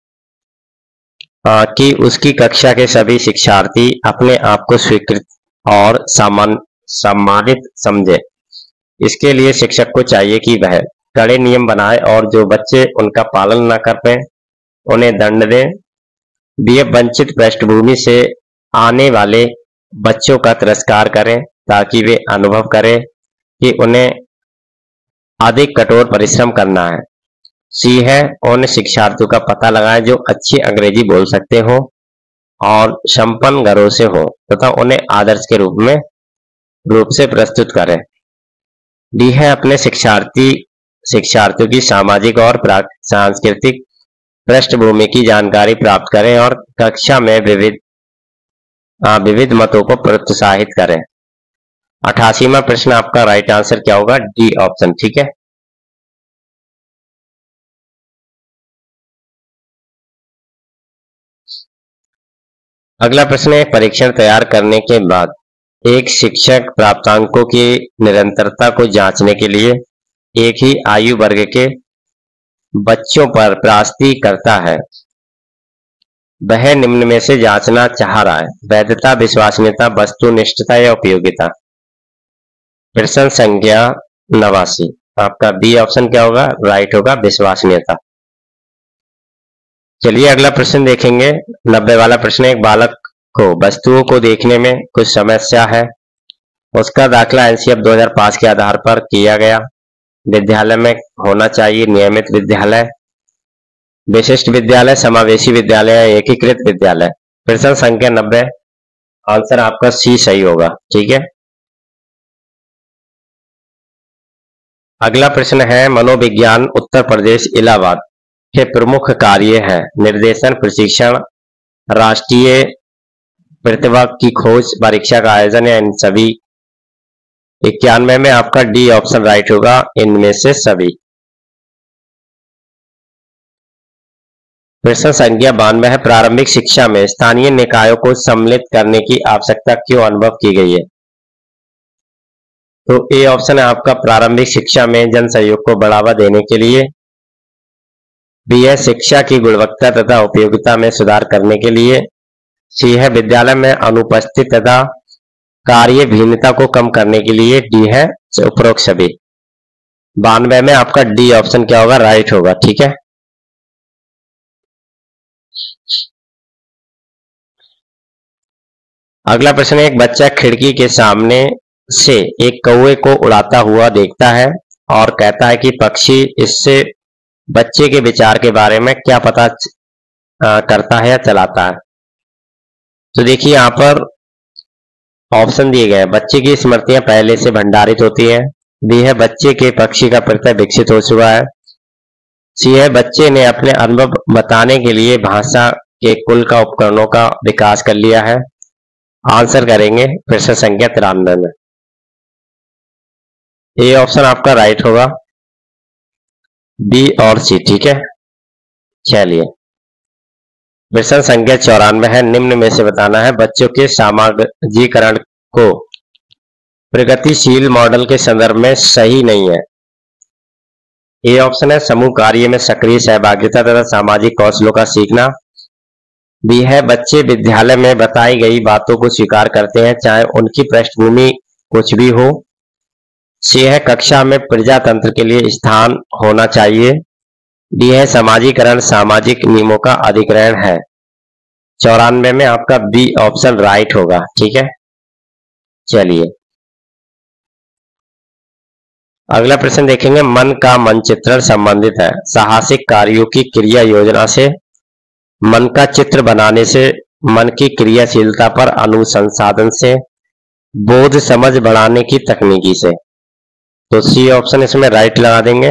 आ, कि उसकी कक्षा के सभी शिक्षार्थी अपने आप को स्वीकृत और सामान सम्मानित समझे। इसके लिए शिक्षक को चाहिए कि वह कड़े नियम बनाए और जो बच्चे उनका पालन न कर पाए उन्हें दंड दे। बी वंचित पृष्ठभूमि से आने वाले बच्चों का तिरस्कार करें ताकि वे अनुभव करें कि उन्हें अधिक कठोर परिश्रम करना है। सी है उन शिक्षार्थियों का पता लगाएं जो अच्छी अंग्रेजी बोल सकते हो और संपन्न घरों से हो तथा उन्हें आदर्श के रूप में रूप से प्रस्तुत करें। डी है अपने शिक्षार्थी शिक्षार्थियों की सामाजिक और सांस्कृतिक पृष्ठभूमि की जानकारी प्राप्त करें और कक्षा में विविध विविध मतों को प्रोत्साहित करें। अठासीवां प्रश्न आपका राइट आंसर क्या होगा? D option. ठीक है, अगला प्रश्न है। परीक्षण तैयार करने के बाद एक शिक्षक प्राप्तांकों की निरंतरता को जांचने के लिए एक ही आयु वर्ग के बच्चों पर प्रास्ती करता है। वह निम्न में से जांचना चाह रहा है। वैधता, विश्वसनीयता, वस्तुनिष्ठता या उपयोगिता। प्रश्न संख्या नवासी, आपका बी ऑप्शन क्या होगा? राइट होगा, विश्वसनीयता। चलिए अगला प्रश्न देखेंगे। नब्बे वाला प्रश्न, एक बालक को वस्तुओं को देखने में कुछ समस्या है। उसका दाखिला एनसीएफ दो हज़ार पाँच के आधार पर किया गया। विद्यालय में होना चाहिए नियमित विद्यालय, विशिष्ट विद्यालय, समावेशी विद्यालय या एकीकृत विद्यालय। प्रश्न संख्या नब्बे, आंसर आपका सी सही होगा। ठीक है। अगला प्रश्न है, मनोविज्ञान उत्तर प्रदेश इलाहाबाद के प्रमुख कार्य है। निर्देशन, प्रशिक्षण, राष्ट्रीय प्रतिभा की खोज, परीक्षा का आयोजन या इन सभी। इक्यानवे में आपका डी ऑप्शन राइट होगा, इनमें से सभी। प्रश्न संख्या बानवे है, प्रारंभिक शिक्षा में स्थानीय निकायों को सम्मिलित करने की आवश्यकता क्यों अनुभव की गई है? तो ए ऑप्शन है आपका प्रारंभिक शिक्षा में जन सहयोग को बढ़ावा देने के लिए। बी है शिक्षा की गुणवत्ता तथा उपयोगिता में सुधार करने के लिए। सी है विद्यालय में अनुपस्थित तथा कार्य भिन्नता को कम करने के लिए। डी है उपरोक्त सभी। बानवे में आपका डी ऑप्शन क्या होगा? राइट होगा। ठीक है। अगला प्रश्न है, एक बच्चा खिड़की के सामने से एक कौवे को उड़ाता हुआ देखता है और कहता है कि पक्षी इससे बच्चे के विचार के बारे में क्या पता आ, करता है या चलाता है। तो देखिए यहां पर ऑप्शन दिए गए हैं। बच्चे की स्मृतियां पहले से भंडारित होती है। बी है बच्चे के पक्षी का प्रत्यय विकसित हो चुका है। सी है बच्चे ने अपने अनुभव बताने के लिए भाषा के कुल का उपकरणों का विकास कर लिया है। आंसर करेंगे प्रश्न संख्या तिरानवे में। ए ऑप्शन आपका राइट होगा, बी और सी। ठीक है। चलिए प्रश्न संख्या चौरानवे है, निम्न में से बताना है बच्चों के सामाजिकरण को प्रगतिशील मॉडल के संदर्भ में सही नहीं है। ए ऑप्शन है समूह कार्य में सक्रिय सहभागिता तथा सामाजिक कौशलों का सीखना। बी है बच्चे विद्यालय में बताई गई बातों को स्वीकार करते हैं चाहे उनकी पृष्ठभूमि कुछ भी हो। सी है कक्षा में प्रजातंत्र के लिए स्थान होना चाहिए। डी है समाजीकरण सामाजिक नियमों का अधिग्रहण है। चौरानवे में आपका बी ऑप्शन राइट होगा। ठीक है। चलिए अगला प्रश्न देखेंगे, मन का मनचित्रण संबंधित है साहसिक कार्यों की क्रिया योजना से, मन का चित्र बनाने से, मन की क्रियाशीलता पर अनुसंधान से, बोध समझ बढ़ाने की तकनीकी से। तो सी ऑप्शन इसमें राइट लगा देंगे,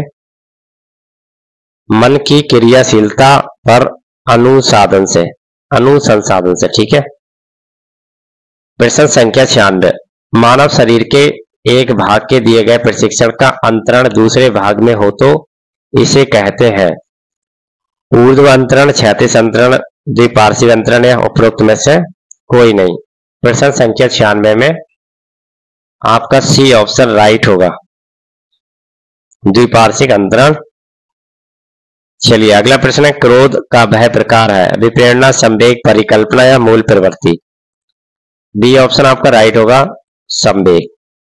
मन की क्रियाशीलता पर अनुसाधन से, अनुसंसाधन से। ठीक है। प्रश्न संख्या छियानवे, मानव शरीर के एक भाग के दिए गए प्रशिक्षण का अंतरण दूसरे भाग में हो तो इसे कहते हैं ऊर्ध्व अंतरण, क्षैतिज अंतरण, द्विपार्श्विक अंतरण या उपरोक्त में से कोई नहीं। प्रश्न संख्या छियानवे में आपका सी ऑप्शन राइट होगा, द्विपार्श्विक अंतरण। चलिए अगला प्रश्न है, क्रोध का वह प्रकार है विप्रेरणा, संवेग, परिकल्पना या मूल प्रवृत्ति। बी ऑप्शन आपका राइट होगा, संवेग।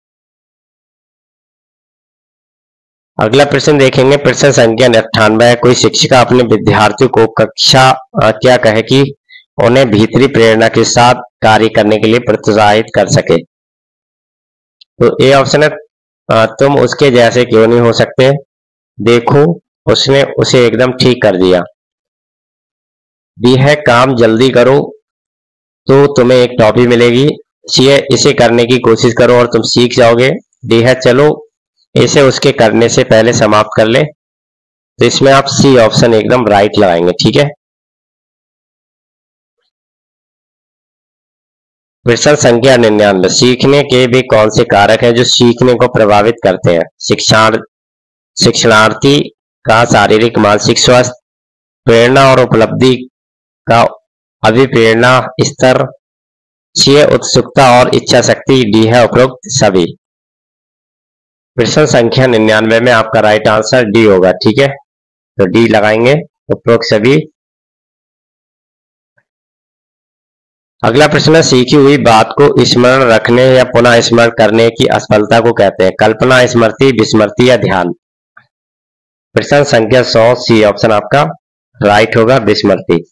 अगला प्रश्न देखेंगे, प्रश्न संख्या अट्ठानवे, कोई शिक्षिका अपने विद्यार्थियों को कक्षा क्या कहे कि उन्हें भीतरी प्रेरणा के साथ कार्य करने के लिए प्रोत्साहित कर सके। तो ए ऑप्शन है तुम उसके जैसे क्यों नहीं हो सकते, देखो उसने उसे एकदम ठीक कर दिया। बी है काम जल्दी करो तो तुम्हें एक टॉफी मिलेगी। सी है इसे करने की कोशिश करो और तुम सीख जाओगे। डी है चलो इसे उसके करने से पहले समाप्त कर ले। तो इसमें आप सी ऑप्शन एकदम राइट लगाएंगे। ठीक है। प्रश्न संख्या निन्यानवे, सीखने के भी कौन से कारक हैं जो सीखने को प्रभावित करते हैं। शिक्षाण शिक्षणार्थी का शारीरिक मानसिक स्वास्थ्य, प्रेरणा और उपलब्धि का अभिप्रेरणा स्तर, सी है उत्सुकता और इच्छा शक्ति। डी है उपरोक्त सभी। प्रश्न संख्या निन्यानवे में आपका राइट आंसर डी होगा। ठीक है। तो डी लगाएंगे, उपरोक्त सभी। अगला प्रश्न है, सीखी हुई बात को स्मरण रखने या पुनः स्मरण करने की असफलता को कहते हैं? कल्पना, स्मृति, विस्मृति या ध्यान? प्रश्न संख्या सौ, सी ऑप्शन आपका राइट होगा, विस्मृति।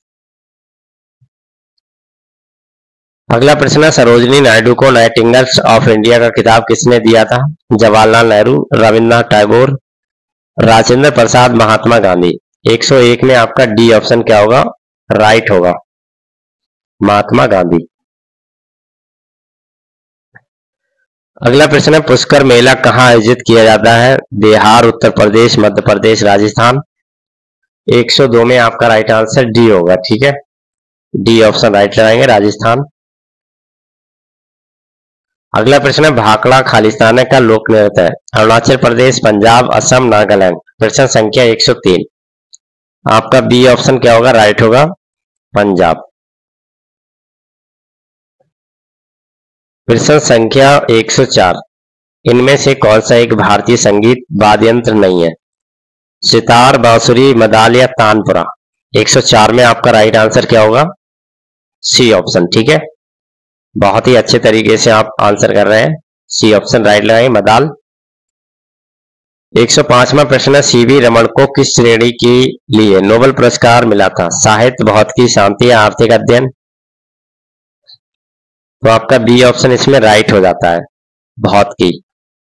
अगला प्रश्न है, सरोजिनी नायडू को नाइटिंगेल्स ऑफ इंडिया का खिताब किसने दिया था? जवाहरलाल नेहरू, रविन्द्रनाथ टैगोर, राजेंद्र प्रसाद, महात्मा गांधी? एक सौ एक में आपका डी ऑप्शन क्या होगा? राइट होगा, महात्मा गांधी। अगला प्रश्न है, पुष्कर मेला कहाँ आयोजित किया जाता है? बिहार, उत्तर प्रदेश, मध्य प्रदेश, राजस्थान? एक सौ दो में आपका राइट आंसर डी होगा, ठीक है, डी ऑप्शन राइट लगाएंगे, राजस्थान। अगला प्रश्न है, भाखड़ा खालिस्तान का लोक नृत्य है? अरुणाचल प्रदेश, पंजाब, असम, नागालैंड? प्रश्न संख्या एक सौ तीन, आपका बी ऑप्शन क्या होगा? राइट होगा, पंजाब। प्रश्न संख्या एक सौ चार, इनमें से कौन सा एक भारतीय संगीत वाद्य यंत्र नहीं है? सितार, बांसुरी, मदाल या तानपुरा? एक सौ चार में आपका राइट आंसर क्या होगा? सी ऑप्शन, ठीक है, बहुत ही अच्छे तरीके से आप आंसर कर रहे हैं, सी ऑप्शन राइट लगाएंगे, मदाल। एक सौ पांचवा प्रश्न है, सीवी रमन को किस श्रेणी के लिए नोबेल पुरस्कार मिला था? साहित्य, भौतिकी, शांति या आर्थिक अध्ययन? तो आपका बी ऑप्शन इसमें राइट हो जाता है, भौतिकी।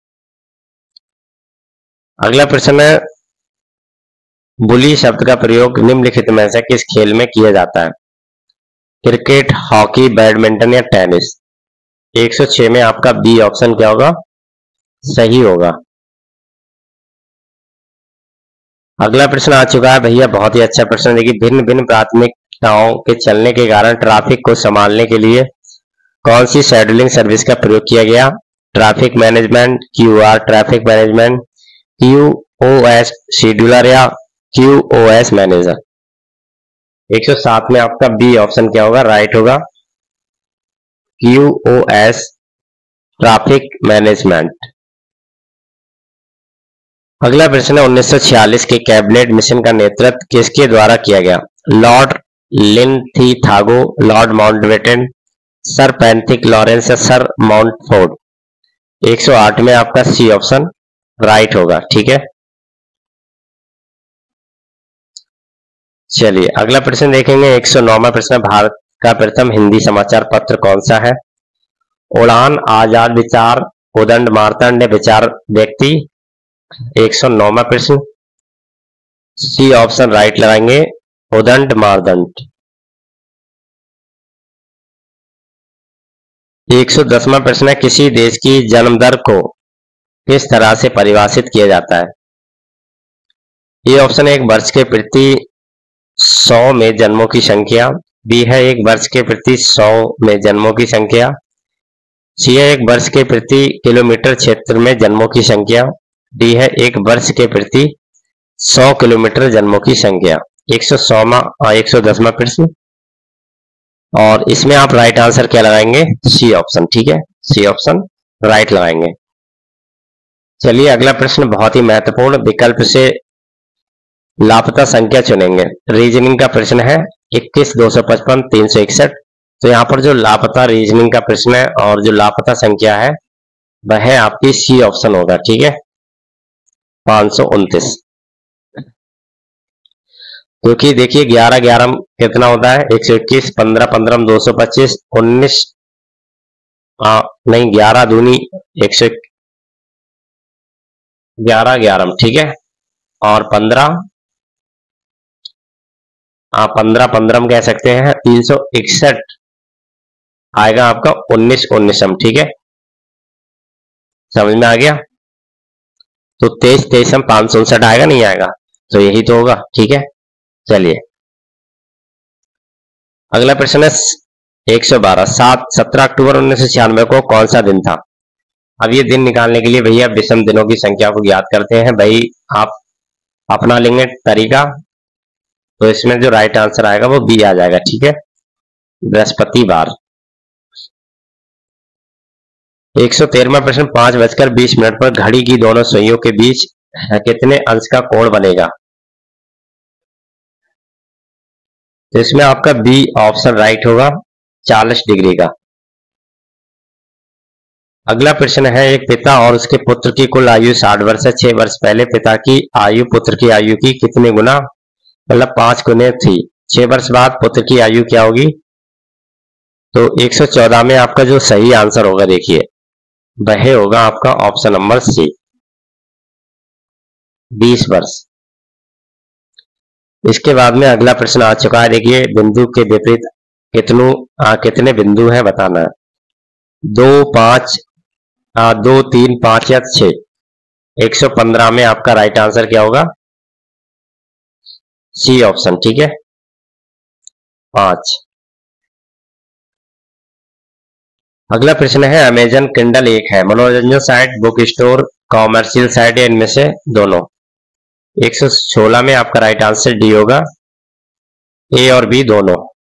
अगला प्रश्न है, बुली शब्द का प्रयोग निम्नलिखित में से किस खेल में किया जाता है? क्रिकेट, हॉकी, बैडमिंटन या टेनिस? एक सौ छह में आपका बी ऑप्शन क्या होगा? सही होगा। अगला प्रश्न आ चुका है भैया, बहुत ही अच्छा प्रश्न। देखिए, भिन्न भिन्न प्राथमिकताओं के चलने के कारण ट्रैफिक को संभालने के लिए कौन सी शेड्यूलिंग सर्विस का प्रयोग किया गया? Traffic management, QR traffic management, QoS scheduler या क्यूओएस मैनेजर? एक सौ सात में आपका बी ऑप्शन क्या होगा? राइट होगा, क्यूओएस ट्रैफिक मैनेजमेंट। अगला प्रश्न है, उन्नीस सौ छियालीस के कैबिनेट मिशन का नेतृत्व किसके द्वारा किया गया? Lord Linlithgow, Lord Mountbatten, sir Pethick Lawrence या सर माउंटफोर्ड? एक सौ आठ में आपका सी ऑप्शन राइट होगा, ठीक है। चलिए अगला प्रश्न देखेंगे, एक सौ नौवां प्रश्न, भारत का प्रथम हिंदी समाचार पत्र कौन सा है? उड़ान, आजाद विचार, उदंड, मार्तंड, विचार व्यक्ति? एक सौ नौवां प्रश्न सी ऑप्शन राइट लगाएंगे, उदंड मार्तंड। एक सौ दसवां प्रश्न है, किसी देश की जन्म दर को किस तरह से परिभाषित किया जाता है? ये ऑप्शन एक वर्ष के प्रति सौ में जन्मों की संख्या, बी है एक वर्ष के प्रति सौ में जन्मों की संख्या, सी है एक वर्ष के प्रति किलोमीटर क्षेत्र में जन्मों की संख्या, डी है एक वर्ष के प्रति सौ किलोमीटर जन्मों की संख्या। एक सौ सौवां एक सौ दसवां प्रश्न, और इसमें आप राइट आंसर क्या लगाएंगे? सी ऑप्शन, ठीक है, सी ऑप्शन राइट लगाएंगे। चलिए अगला प्रश्न बहुत ही महत्वपूर्ण, विकल्प से लापता संख्या चुनेंगे। रीजनिंग का प्रश्न है, इक्कीस, दो सौ पचपन, तीन सौ इकसठ। तो यहाँ पर जो लापता रीजनिंग का प्रश्न है और जो लापता संख्या है वह है आपकी सी ऑप्शन होगा, ठीक है, पांच सौ उनतीस। क्योंकि देखिए ग्यारह ग्यारह कितना होता है? एक सौ इक्कीस, पंद्रह पंद्रह दो सौ पच्चीस, उन्नीस नहीं ग्यारह दूनी एक सौ ग्यारह ग्यारह, ठीक है, और पंद्रह आप पंद्रह पंद्रह कह सकते हैं, तीन सौ इकसठ आएगा आपका उन्नीस उन्नीसम, ठीक है, समझ में आ गया? तो तेईस तेईसम पांच सौ उनसठ आएगा, नहीं आएगा? तो यही तो होगा, ठीक है। चलिए अगला प्रश्न है, एक सौ बारह, सात सत्रह अक्टूबर उन्नीस सौ छियानवे को कौन सा दिन था? अब ये दिन निकालने के लिए भैया विषम दिनों की संख्या को ज्ञात करते हैं। भाई आप अपना लेंगे तरीका, तो इसमें जो राइट आंसर आएगा वो बी आ जाएगा, ठीक है, बृहस्पतिवार। एक सौ तेरहवां प्रश्न, पांच बजकर बीस मिनट पर घड़ी की दोनों सुइयों के बीच कितने अंश का कोण बनेगा? तो इसमें आपका बी ऑप्शन राइट होगा, चालीस डिग्री का। अगला प्रश्न है, एक पिता और उसके पुत्र की कुल आयु साठ वर्ष है। छह वर्ष पहले पिता की आयु पुत्र की आयु की कितने गुना, मतलब पांच गुने थी। छह वर्ष बाद पुत्र की आयु क्या होगी, तो एक सौ चौदह में आपका जो सही आंसर होगा देखिए वह होगा आपका ऑप्शन नंबर सी, बीस वर्ष। इसके बाद में अगला प्रश्न आ चुका है, देखिए बिंदु के विपरीत कितनों आ, कितने बिंदु हैं बताना है। दो, पांच, आ, दो, तीन, पांच या छह। एक सौ पंद्रह में आपका राइट आंसर क्या होगा, सी ऑप्शन, ठीक है, पांच। अगला प्रश्न है, अमेजन किंडल एक है मनोरंजन site, book store, commercial site या इनमें से दोनों। एक सौ सोलह में आपका राइट आंसर डी होगा, ए और बी दोनों।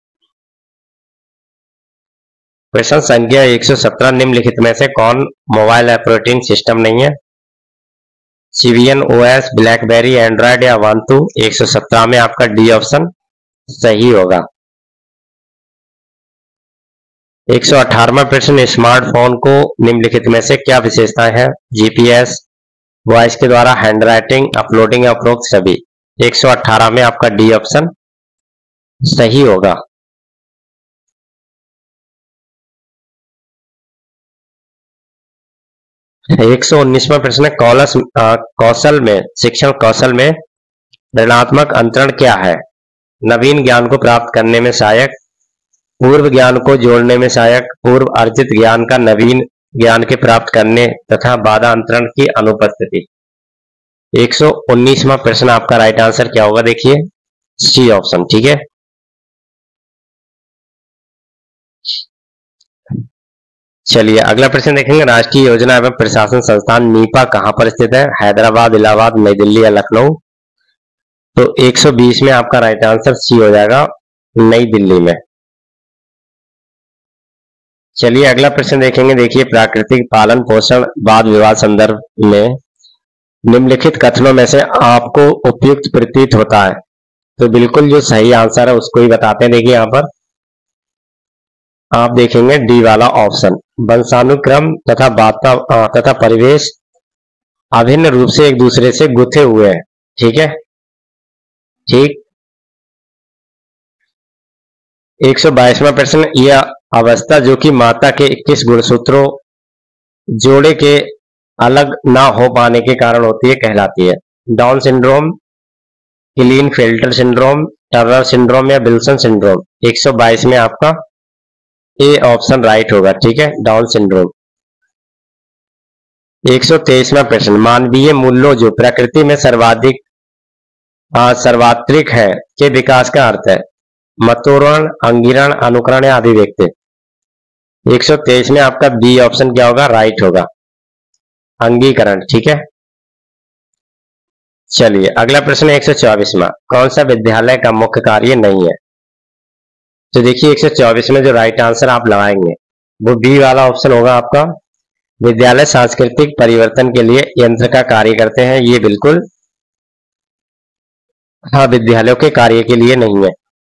प्रश्न संख्या एक सौ सत्रह, निम्नलिखित में से कौन मोबाइल ऑपरेटिंग सिस्टम नहीं है, सीवियन, ओएस, ब्लैकबेरी, एंड्रॉयड या वांतु। एक सौ सत्रह में आपका डी ऑप्शन सही होगा। एक सौ अठारहवां प्रश्न, स्मार्टफोन को निम्नलिखित में से क्या विशेषताएं हैं, जीपीएस, वॉइस के द्वारा हैंड राइटिंग, अपलोडिंग या उपरोक्त सभी। एक सौ अठारह में आपका डी ऑप्शन सही होगा। एक सौ उन्नीसवां प्रश्न, कौशल कौशल में शिक्षण कौशल में ऋणात्मक अंतरण क्या है, नवीन ज्ञान को प्राप्त करने में सहायक, पूर्व ज्ञान को जोड़ने में सहायक, पूर्व अर्जित ज्ञान का नवीन ज्ञान के प्राप्त करने तथा बाधा अंतरण की अनुपस्थिति। एक सौ उन्नीसवां प्रश्न आपका राइट आंसर क्या होगा, देखिए सी ऑप्शन, ठीक है। चलिए अगला प्रश्न देखेंगे, राष्ट्रीय योजना एवं प्रशासन संस्थान नीपा कहां पर स्थित है, हैदराबाद, इलाहाबाद, नई दिल्ली या लखनऊ। तो एक सौ बीस में आपका राइट आंसर सी हो जाएगा, नई दिल्ली में। चलिए अगला प्रश्न देखेंगे, देखिए प्राकृतिक पालन पोषण वाद विवाद संदर्भ में निम्नलिखित कथनों में से आपको उपयुक्त प्रतीत होता है। तो बिल्कुल जो सही आंसर है उसको ही बताते हैं। देखिए यहाँ पर आप देखेंगे डी वाला ऑप्शन, वंशानुक्रम तथा वाता तथा परिवेश अभिन्न रूप से एक दूसरे से गुथे हुए हैं, ठीक है, ठीक। एक सौ बाईसवां प्रश्न, यह अवस्था जो कि माता के इक्कीस गुणसूत्रों जोड़े के अलग ना हो पाने के कारण होती है कहलाती है, Down syndrome, Klinefelter syndrome, Turner syndrome या विल्सन सिंड्रोम। एक सौ बाईस में आपका ए ऑप्शन राइट होगा, ठीक है, डाउन सिंड्रोम। एक सौ तेईसवां प्रश्न, मानवीय मूल्यों जो प्रकृति में सर्वाधिक सर्वात्रिक है के विकास का अर्थ है, मतोरण, अंगिरण, अनुकरण या अभिव्यक्ति। एक सौ तेईस में आपका बी ऑप्शन क्या होगा, राइट होगा, अंगीकरण, ठीक है। चलिए अगला प्रश्न एक सौ चौबीसवां, कौन सा विद्यालय का मुख्य कार्य नहीं है। तो देखिए एक सौ चौबीस में जो राइट आंसर आप लगाएंगे वो बी वाला ऑप्शन होगा आपका, विद्यालय सांस्कृतिक परिवर्तन के लिए यंत्र का कार्य करते हैं। ये बिल्कुल हाँ विद्यालयों के कार्य के लिए नहीं है।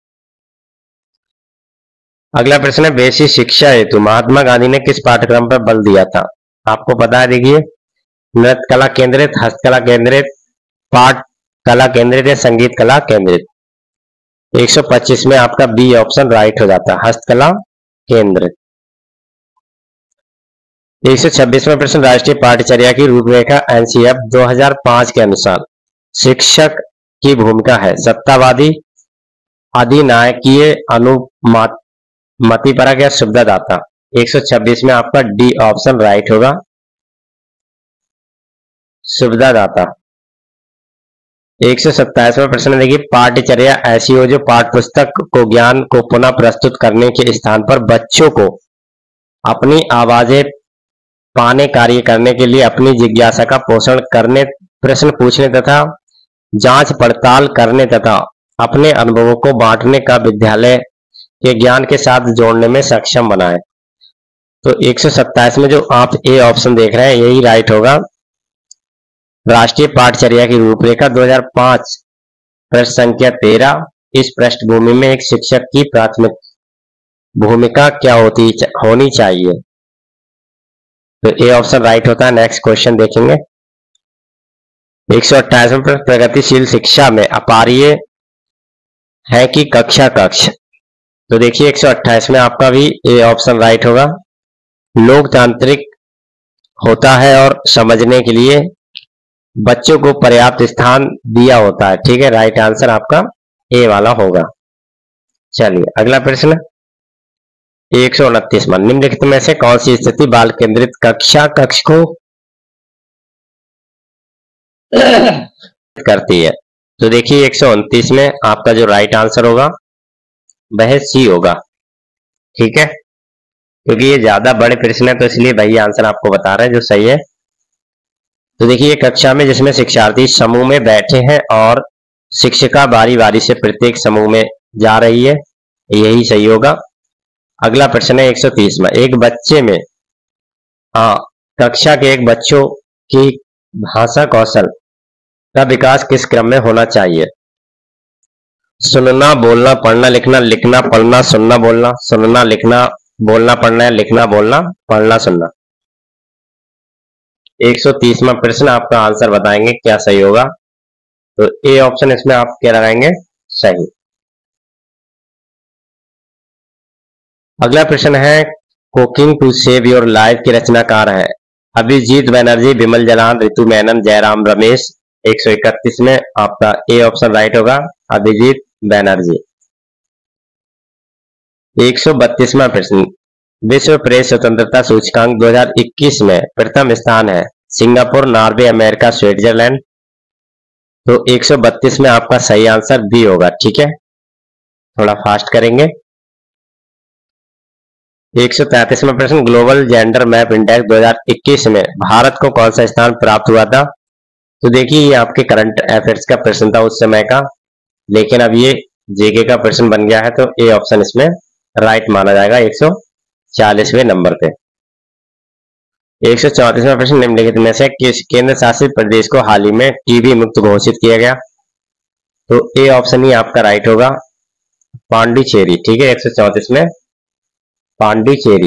अगला प्रश्न है, बेसिक शिक्षा हेतु महात्मा गांधी ने किस पाठ्यक्रम पर बल दिया था। आपको पता है, देखिए नृत्य कला केंद्रित, हस्तकला केंद्रित, पाठ कला केंद्रित या संगीत कला केंद्रित। एक सौ पच्चीस में आपका बी ऑप्शन राइट हो जाता है, हस्तकला केंद्रित। एक सौ छब्बीसवां प्रश्न, राष्ट्रीय पाठ्यचर्या की रूपरेखा एनसीएफ दो हज़ार पाँच के अनुसार शिक्षक की भूमिका है सत्तावादी, अधिनायकीय, अनुमतिपरक या सुविधादाता। एक सौ छब्बीस में आपका डी ऑप्शन राइट होगा, सुविधादाता। एक सौ सत्ताईसवां प्रश्न देखिए, पाठ्यचर्या ऐसी हो जो पाठ्यपुस्तक को ज्ञान को पुनः प्रस्तुत करने के स्थान पर बच्चों को अपनी आवाजें पाने, कार्य करने के लिए अपनी जिज्ञासा का पोषण करने, प्रश्न पूछने तथा जांच पड़ताल करने तथा अपने अनुभवों को बांटने का विद्यालय के ज्ञान के साथ जोड़ने में सक्षम बनाए। तो एक सौ सत्ताईस में जो आप ए ऑप्शन देख रहे हैं यही राइट होगा, राष्ट्रीय पाठ्यचर्या की रूपरेखा दो हज़ार पाँच प्रश्न संख्या तेरह इस पृष्ठभूमि में एक शिक्षक की प्राथमिक भूमिका क्या होती होनी चाहिए? तो ए ऑप्शन राइट होता है। नेक्स्ट क्वेश्चन देखेंगे। एक सौ अट्ठाईसवें प्रश्न, प्रगतिशील शिक्षा में अपरिहार्य है कि कक्षा कक्ष? तो देखिए एक सौ अट्ठाईस में आपका भी ए ऑप्शन राइट होगा। लोकतांत्रिक होता है और समझने के लिए बच्चों को पर्याप्त स्थान दिया होता है। ठीक है, राइट आंसर आपका ए वाला होगा। चलिए अगला प्रश्न एक सौ उनतीस में, निम्नलिखित में से कौन सी स्थिति बाल केंद्रित कक्षा कक्ष को करती है? तो देखिए एक सौ उनतीस में आपका जो राइट आंसर होगा वह सी होगा। ठीक है, क्योंकि ये ज्यादा बड़े प्रश्न है तो इसलिए वही आंसर आपको बता रहे हैं जो सही है। तो देखिए कक्षा में जिसमें शिक्षार्थी समूह में बैठे हैं और शिक्षिका बारी बारी से प्रत्येक समूह में जा रही है, यही सही होगा। अगला प्रश्न है एक सौ तीस में, एक बच्चे में हाँ कक्षा के एक बच्चों की भाषा कौशल का विकास किस क्रम में होना चाहिए? सुनना, बोलना, पढ़ना, लिखना, लिखना, पढ़ना, सुनना, बोलना, सुनना, लिखना, बोलना, पढ़ना, लिखना, बोलना, पढ़ना, सुनना। एक सौ तीसवां प्रश्न आपका आंसर बताएंगे क्या सही होगा। तो ए ऑप्शन इसमें आप क्या लगाएंगे? सही। अगला प्रश्न है cooking to save your life के रचनाकार है अभिजीत बनर्जी, विमल जलान, ऋतु मेनन, जयराम रमेश। एक सौ इकतीस में आपका ए ऑप्शन राइट होगा, अभिजीत बनर्जी। एक सौ बत्तीसवां प्रश्न, विश्व प्रेस स्वतंत्रता सूचकांक दो हज़ार इक्कीस में प्रथम स्थान है सिंगापुर, नॉर्वे, अमेरिका, स्विट्जरलैंड। तो एक सौ बत्तीस में आपका सही आंसर बी होगा। ठीक है, थोड़ा फास्ट करेंगे। एक सौ तैंतीसवां प्रश्न, ग्लोबल जेंडर मैप इंडेक्स दो हज़ार इक्कीस में भारत को कौन सा स्थान प्राप्त हुआ था? तो देखिए ये आपके करंट अफेयर्स का प्रश्न था उस समय का, लेकिन अब ये जेके का प्रश्न बन गया है तो ए ऑप्शन इसमें राइट माना जाएगा एक सौ चालीसवें नंबर पे। एक सौ चौंतीसवां प्रश्न, निम्नलिखित में से किस केंद्र शासित प्रदेश को हाल ही में टीबी मुक्त घोषित किया गया? तो ए ऑप्शन ही आपका राइट होगा, पांडिचेरी। ठीक है, एक सौ चौंतीस में पांडिचेरी।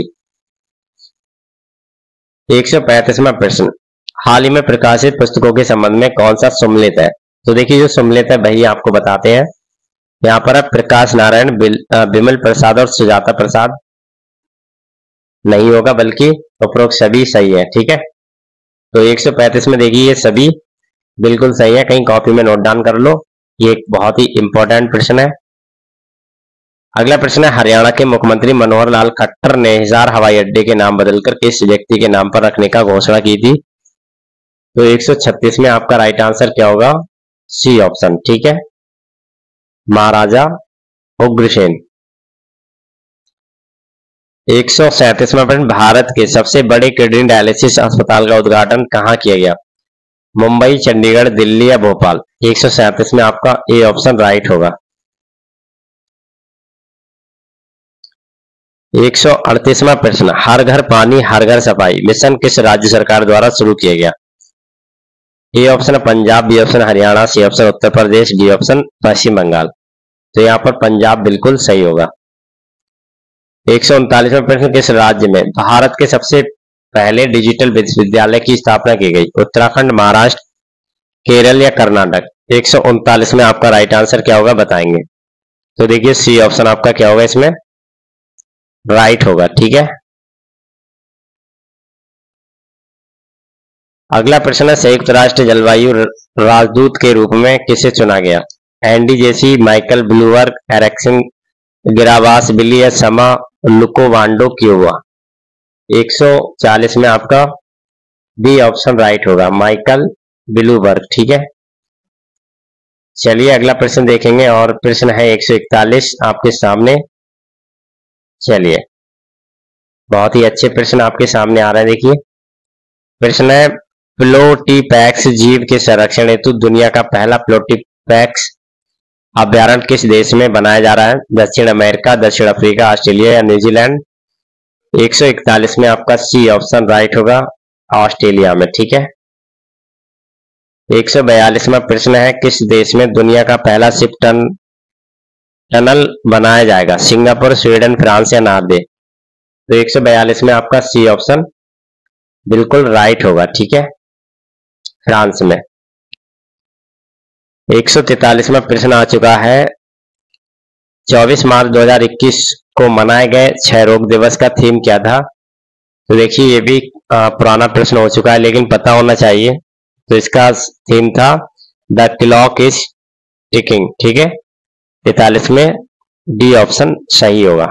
एक सौ पैंतीसवां प्रश्न, हाल ही में प्रकाशित पुस्तकों के संबंध में कौन सा सम्मिलित है? तो देखिए जो सम्मिलित है वही आपको बताते हैं। यहाँ पर अब प्रकाश नारायण, विमल प्रसाद और सुजाता प्रसाद नहीं होगा, बल्कि उपरोक्त सभी सही है। ठीक है, तो एक सौ पैंतीस में देखिए ये सभी बिल्कुल सही है, कहीं कॉपी में नोट डाउन कर लो, ये एक बहुत ही इंपॉर्टेंट प्रश्न है। अगला प्रश्न है, हरियाणा के मुख्यमंत्री मनोहर लाल खट्टर ने हिसार हवाई अड्डे के नाम बदलकर किस व्यक्ति के नाम पर रखने का घोषणा की थी? तो एक सौ छत्तीस में आपका राइट आंसर क्या होगा? C option. ठीक है, महाराजा उग्रसेन। एक सौ सैंतीसवां प्रश्न, भारत के सबसे बड़े किडनी डायलिसिस अस्पताल का उद्घाटन कहाँ किया गया? मुंबई, चंडीगढ़, दिल्ली या भोपाल? एक सौ सैंतीस में आपका ए ऑप्शन राइट होगा। एक सौ अड़तीसवां प्रश्न, हर घर पानी हर घर सफाई मिशन किस राज्य सरकार द्वारा शुरू किया गया? A option Punjab, B option Haryana, C option Uttar Pradesh, D option Paschim Bengal. तो यहाँ पर पंजाब बिल्कुल सही होगा। एक सौ उनतालीसवां प्रश्न, किस राज्य में भारत के सबसे पहले डिजिटल विश्वविद्यालय की स्थापना की गई? उत्तराखंड, महाराष्ट्र, केरल या कर्नाटक? एक सौ उनतालीस में आपका राइट आंसर क्या होगा बताएंगे। तो देखिए सी ऑप्शन आपका क्या होगा इसमें राइट होगा। ठीक है, अगला प्रश्न है, संयुक्त राष्ट्र जलवायु राजदूत के रूप में किसे चुना गया? एंडी जेसी, माइकल ब्लूमबर्ग, एरिक्सन गिरावास, बिली या समा लुकोवांडो क्योवा? एक सौ चालीस में आपका बी ऑप्शन राइट होगा, माइकल ब्लूमबर्ग। ठीक है, चलिए अगला प्रश्न देखेंगे और प्रश्न है एक सौ इकतालीस आपके सामने। चलिए बहुत ही अच्छे प्रश्न आपके सामने आ रहे हैं। देखिए प्रश्न है, प्लोटीपैक्स जीव के संरक्षण हेतु दुनिया का पहला प्लोटीपैक्स अभ्यारण्य किस देश में बनाया जा रहा है? दक्षिण अमेरिका, दक्षिण अफ्रीका, ऑस्ट्रेलिया या न्यूजीलैंड? एक सौ इकतालीस में आपका सी ऑप्शन राइट होगा, ऑस्ट्रेलिया में। ठीक है, एक सौ बयालीसवां प्रश्न है, किस देश में दुनिया का पहला शिप टन टनल बनाया जाएगा? सिंगापुर, स्वीडन, फ्रांस या नॉर्वे? तो एक सौ बयालीस में आपका सी ऑप्शन बिल्कुल राइट होगा। ठीक है, फ्रांस में। एक सौ तैतालीस में प्रश्न आ चुका है, चौबीस मार्च दो हज़ार इक्कीस को मनाए गए क्षय रोग दिवस का थीम क्या था? तो देखिए ये भी आ, पुराना प्रश्न हो चुका है, लेकिन पता होना चाहिए। तो इसका थीम था द क्लॉक इज टिकिंग। ठीक है, तैतालीस में डी ऑप्शन सही होगा।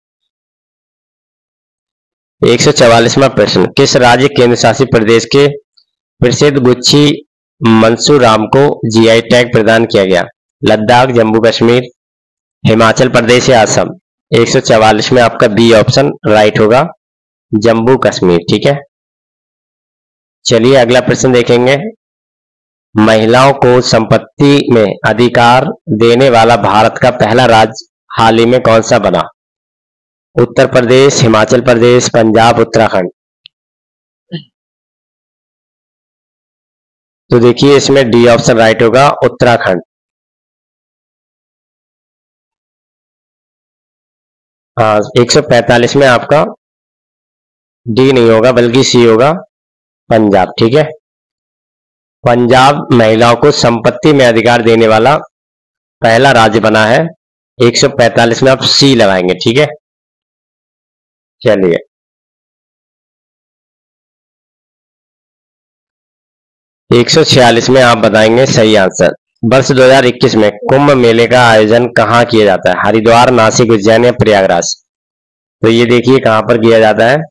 एक सौ चवालीसवां प्रश्न, किस राज्य केंद्र शासित प्रदेश के प्रसिद्ध गुच्छी मंसूर राम को जीआई टैग प्रदान किया गया? लद्दाख, जम्मू कश्मीर, हिमाचल प्रदेश या असम? एक सौ चवालीस में आपका बी ऑप्शन राइट होगा, जम्मू कश्मीर। ठीक है, चलिए अगला प्रश्न देखेंगे। महिलाओं को संपत्ति में अधिकार देने वाला भारत का पहला राज्य हाल ही में कौन सा बना? उत्तर प्रदेश, हिमाचल प्रदेश, पंजाब, उत्तराखंड? तो देखिए इसमें डी ऑप्शन राइट होगा, उत्तराखंड। हाँ, एक सौ पैंतालीस में आपका डी नहीं होगा बल्कि सी होगा, पंजाब। ठीक है, पंजाब महिलाओं को संपत्ति में अधिकार देने वाला पहला राज्य बना है। एक सौ पैंतालीस में आप सी लगाएंगे। ठीक है, चलिए एक सौ छियालीस में आप बताएंगे सही आंसर। वर्ष दो हज़ार इक्कीस में कुंभ मेले का आयोजन कहाँ किया जाता है? हरिद्वार, नासिक, उज्जैन या प्रयागराज? तो ये देखिए कहां पर किया जाता है।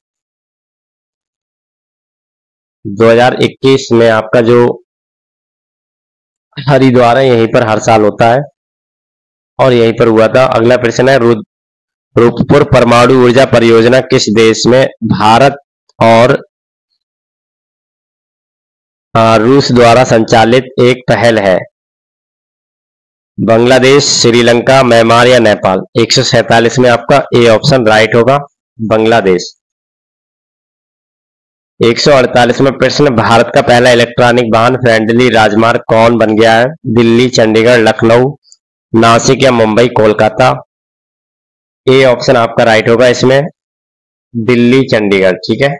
दो हज़ार इक्कीस में आपका जो हरिद्वार है यहीं पर हर साल होता है और यहीं पर हुआ था। अगला प्रश्न है, रूपपुर परमाणु ऊर्जा परियोजना किस देश में भारत और रूस द्वारा संचालित एक पहल है? बांग्लादेश, श्रीलंका, म्यांमार या नेपाल? एक सौ सैतालीस में आपका ए ऑप्शन राइट होगा, बांग्लादेश। एक सौ अड़तालीस में प्रश्न, भारत का पहला इलेक्ट्रॉनिक वाहन फ्रेंडली राजमार्ग कौन बन गया है? दिल्ली, चंडीगढ़, लखनऊ, नासिक या मुंबई, कोलकाता? ए ऑप्शन आपका राइट होगा इसमें, दिल्ली, चंडीगढ़। ठीक है,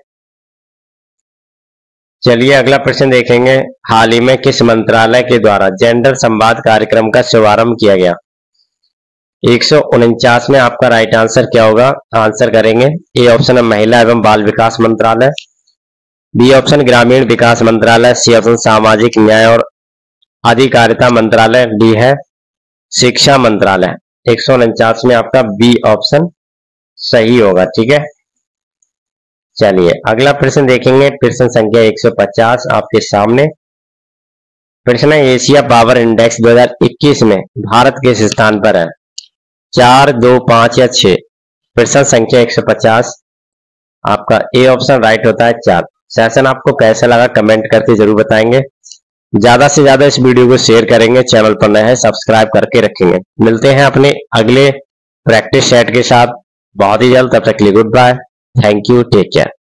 चलिए अगला प्रश्न देखेंगे। हाल ही में किस मंत्रालय के द्वारा जेंडर संवाद कार्यक्रम का शुभारंभ किया गया? एक सौ उनचास में आपका राइट आंसर क्या होगा? आंसर करेंगे ए ऑप्शन है महिला एवं बाल विकास मंत्रालय, बी ऑप्शन ग्रामीण विकास मंत्रालय, सी ऑप्शन सामाजिक न्याय और अधिकारिता मंत्रालय, डी है शिक्षा मंत्रालय। एक सौ उनचास में आपका बी ऑप्शन सही होगा। ठीक है, चलिए अगला प्रश्न देखेंगे। प्रश्न संख्या एक सौ पचास आपके सामने। प्रश्न है, एशिया पावर इंडेक्स दो हज़ार इक्कीस में भारत किस स्थान पर है? चार, दो, पांच या छह? प्रश्न संख्या एक सौ पचास आपका ए ऑप्शन राइट होता है, चार। सेशन आपको कैसा लगा कमेंट करके जरूर बताएंगे। ज्यादा से ज्यादा इस वीडियो को शेयर करेंगे, चैनल पर नए हैं सब्सक्राइब करके रखेंगे। मिलते हैं अपने अगले प्रैक्टिस सेट के साथ बहुत ही जल्द, तब तक के लिए goodbye, thank you, take care.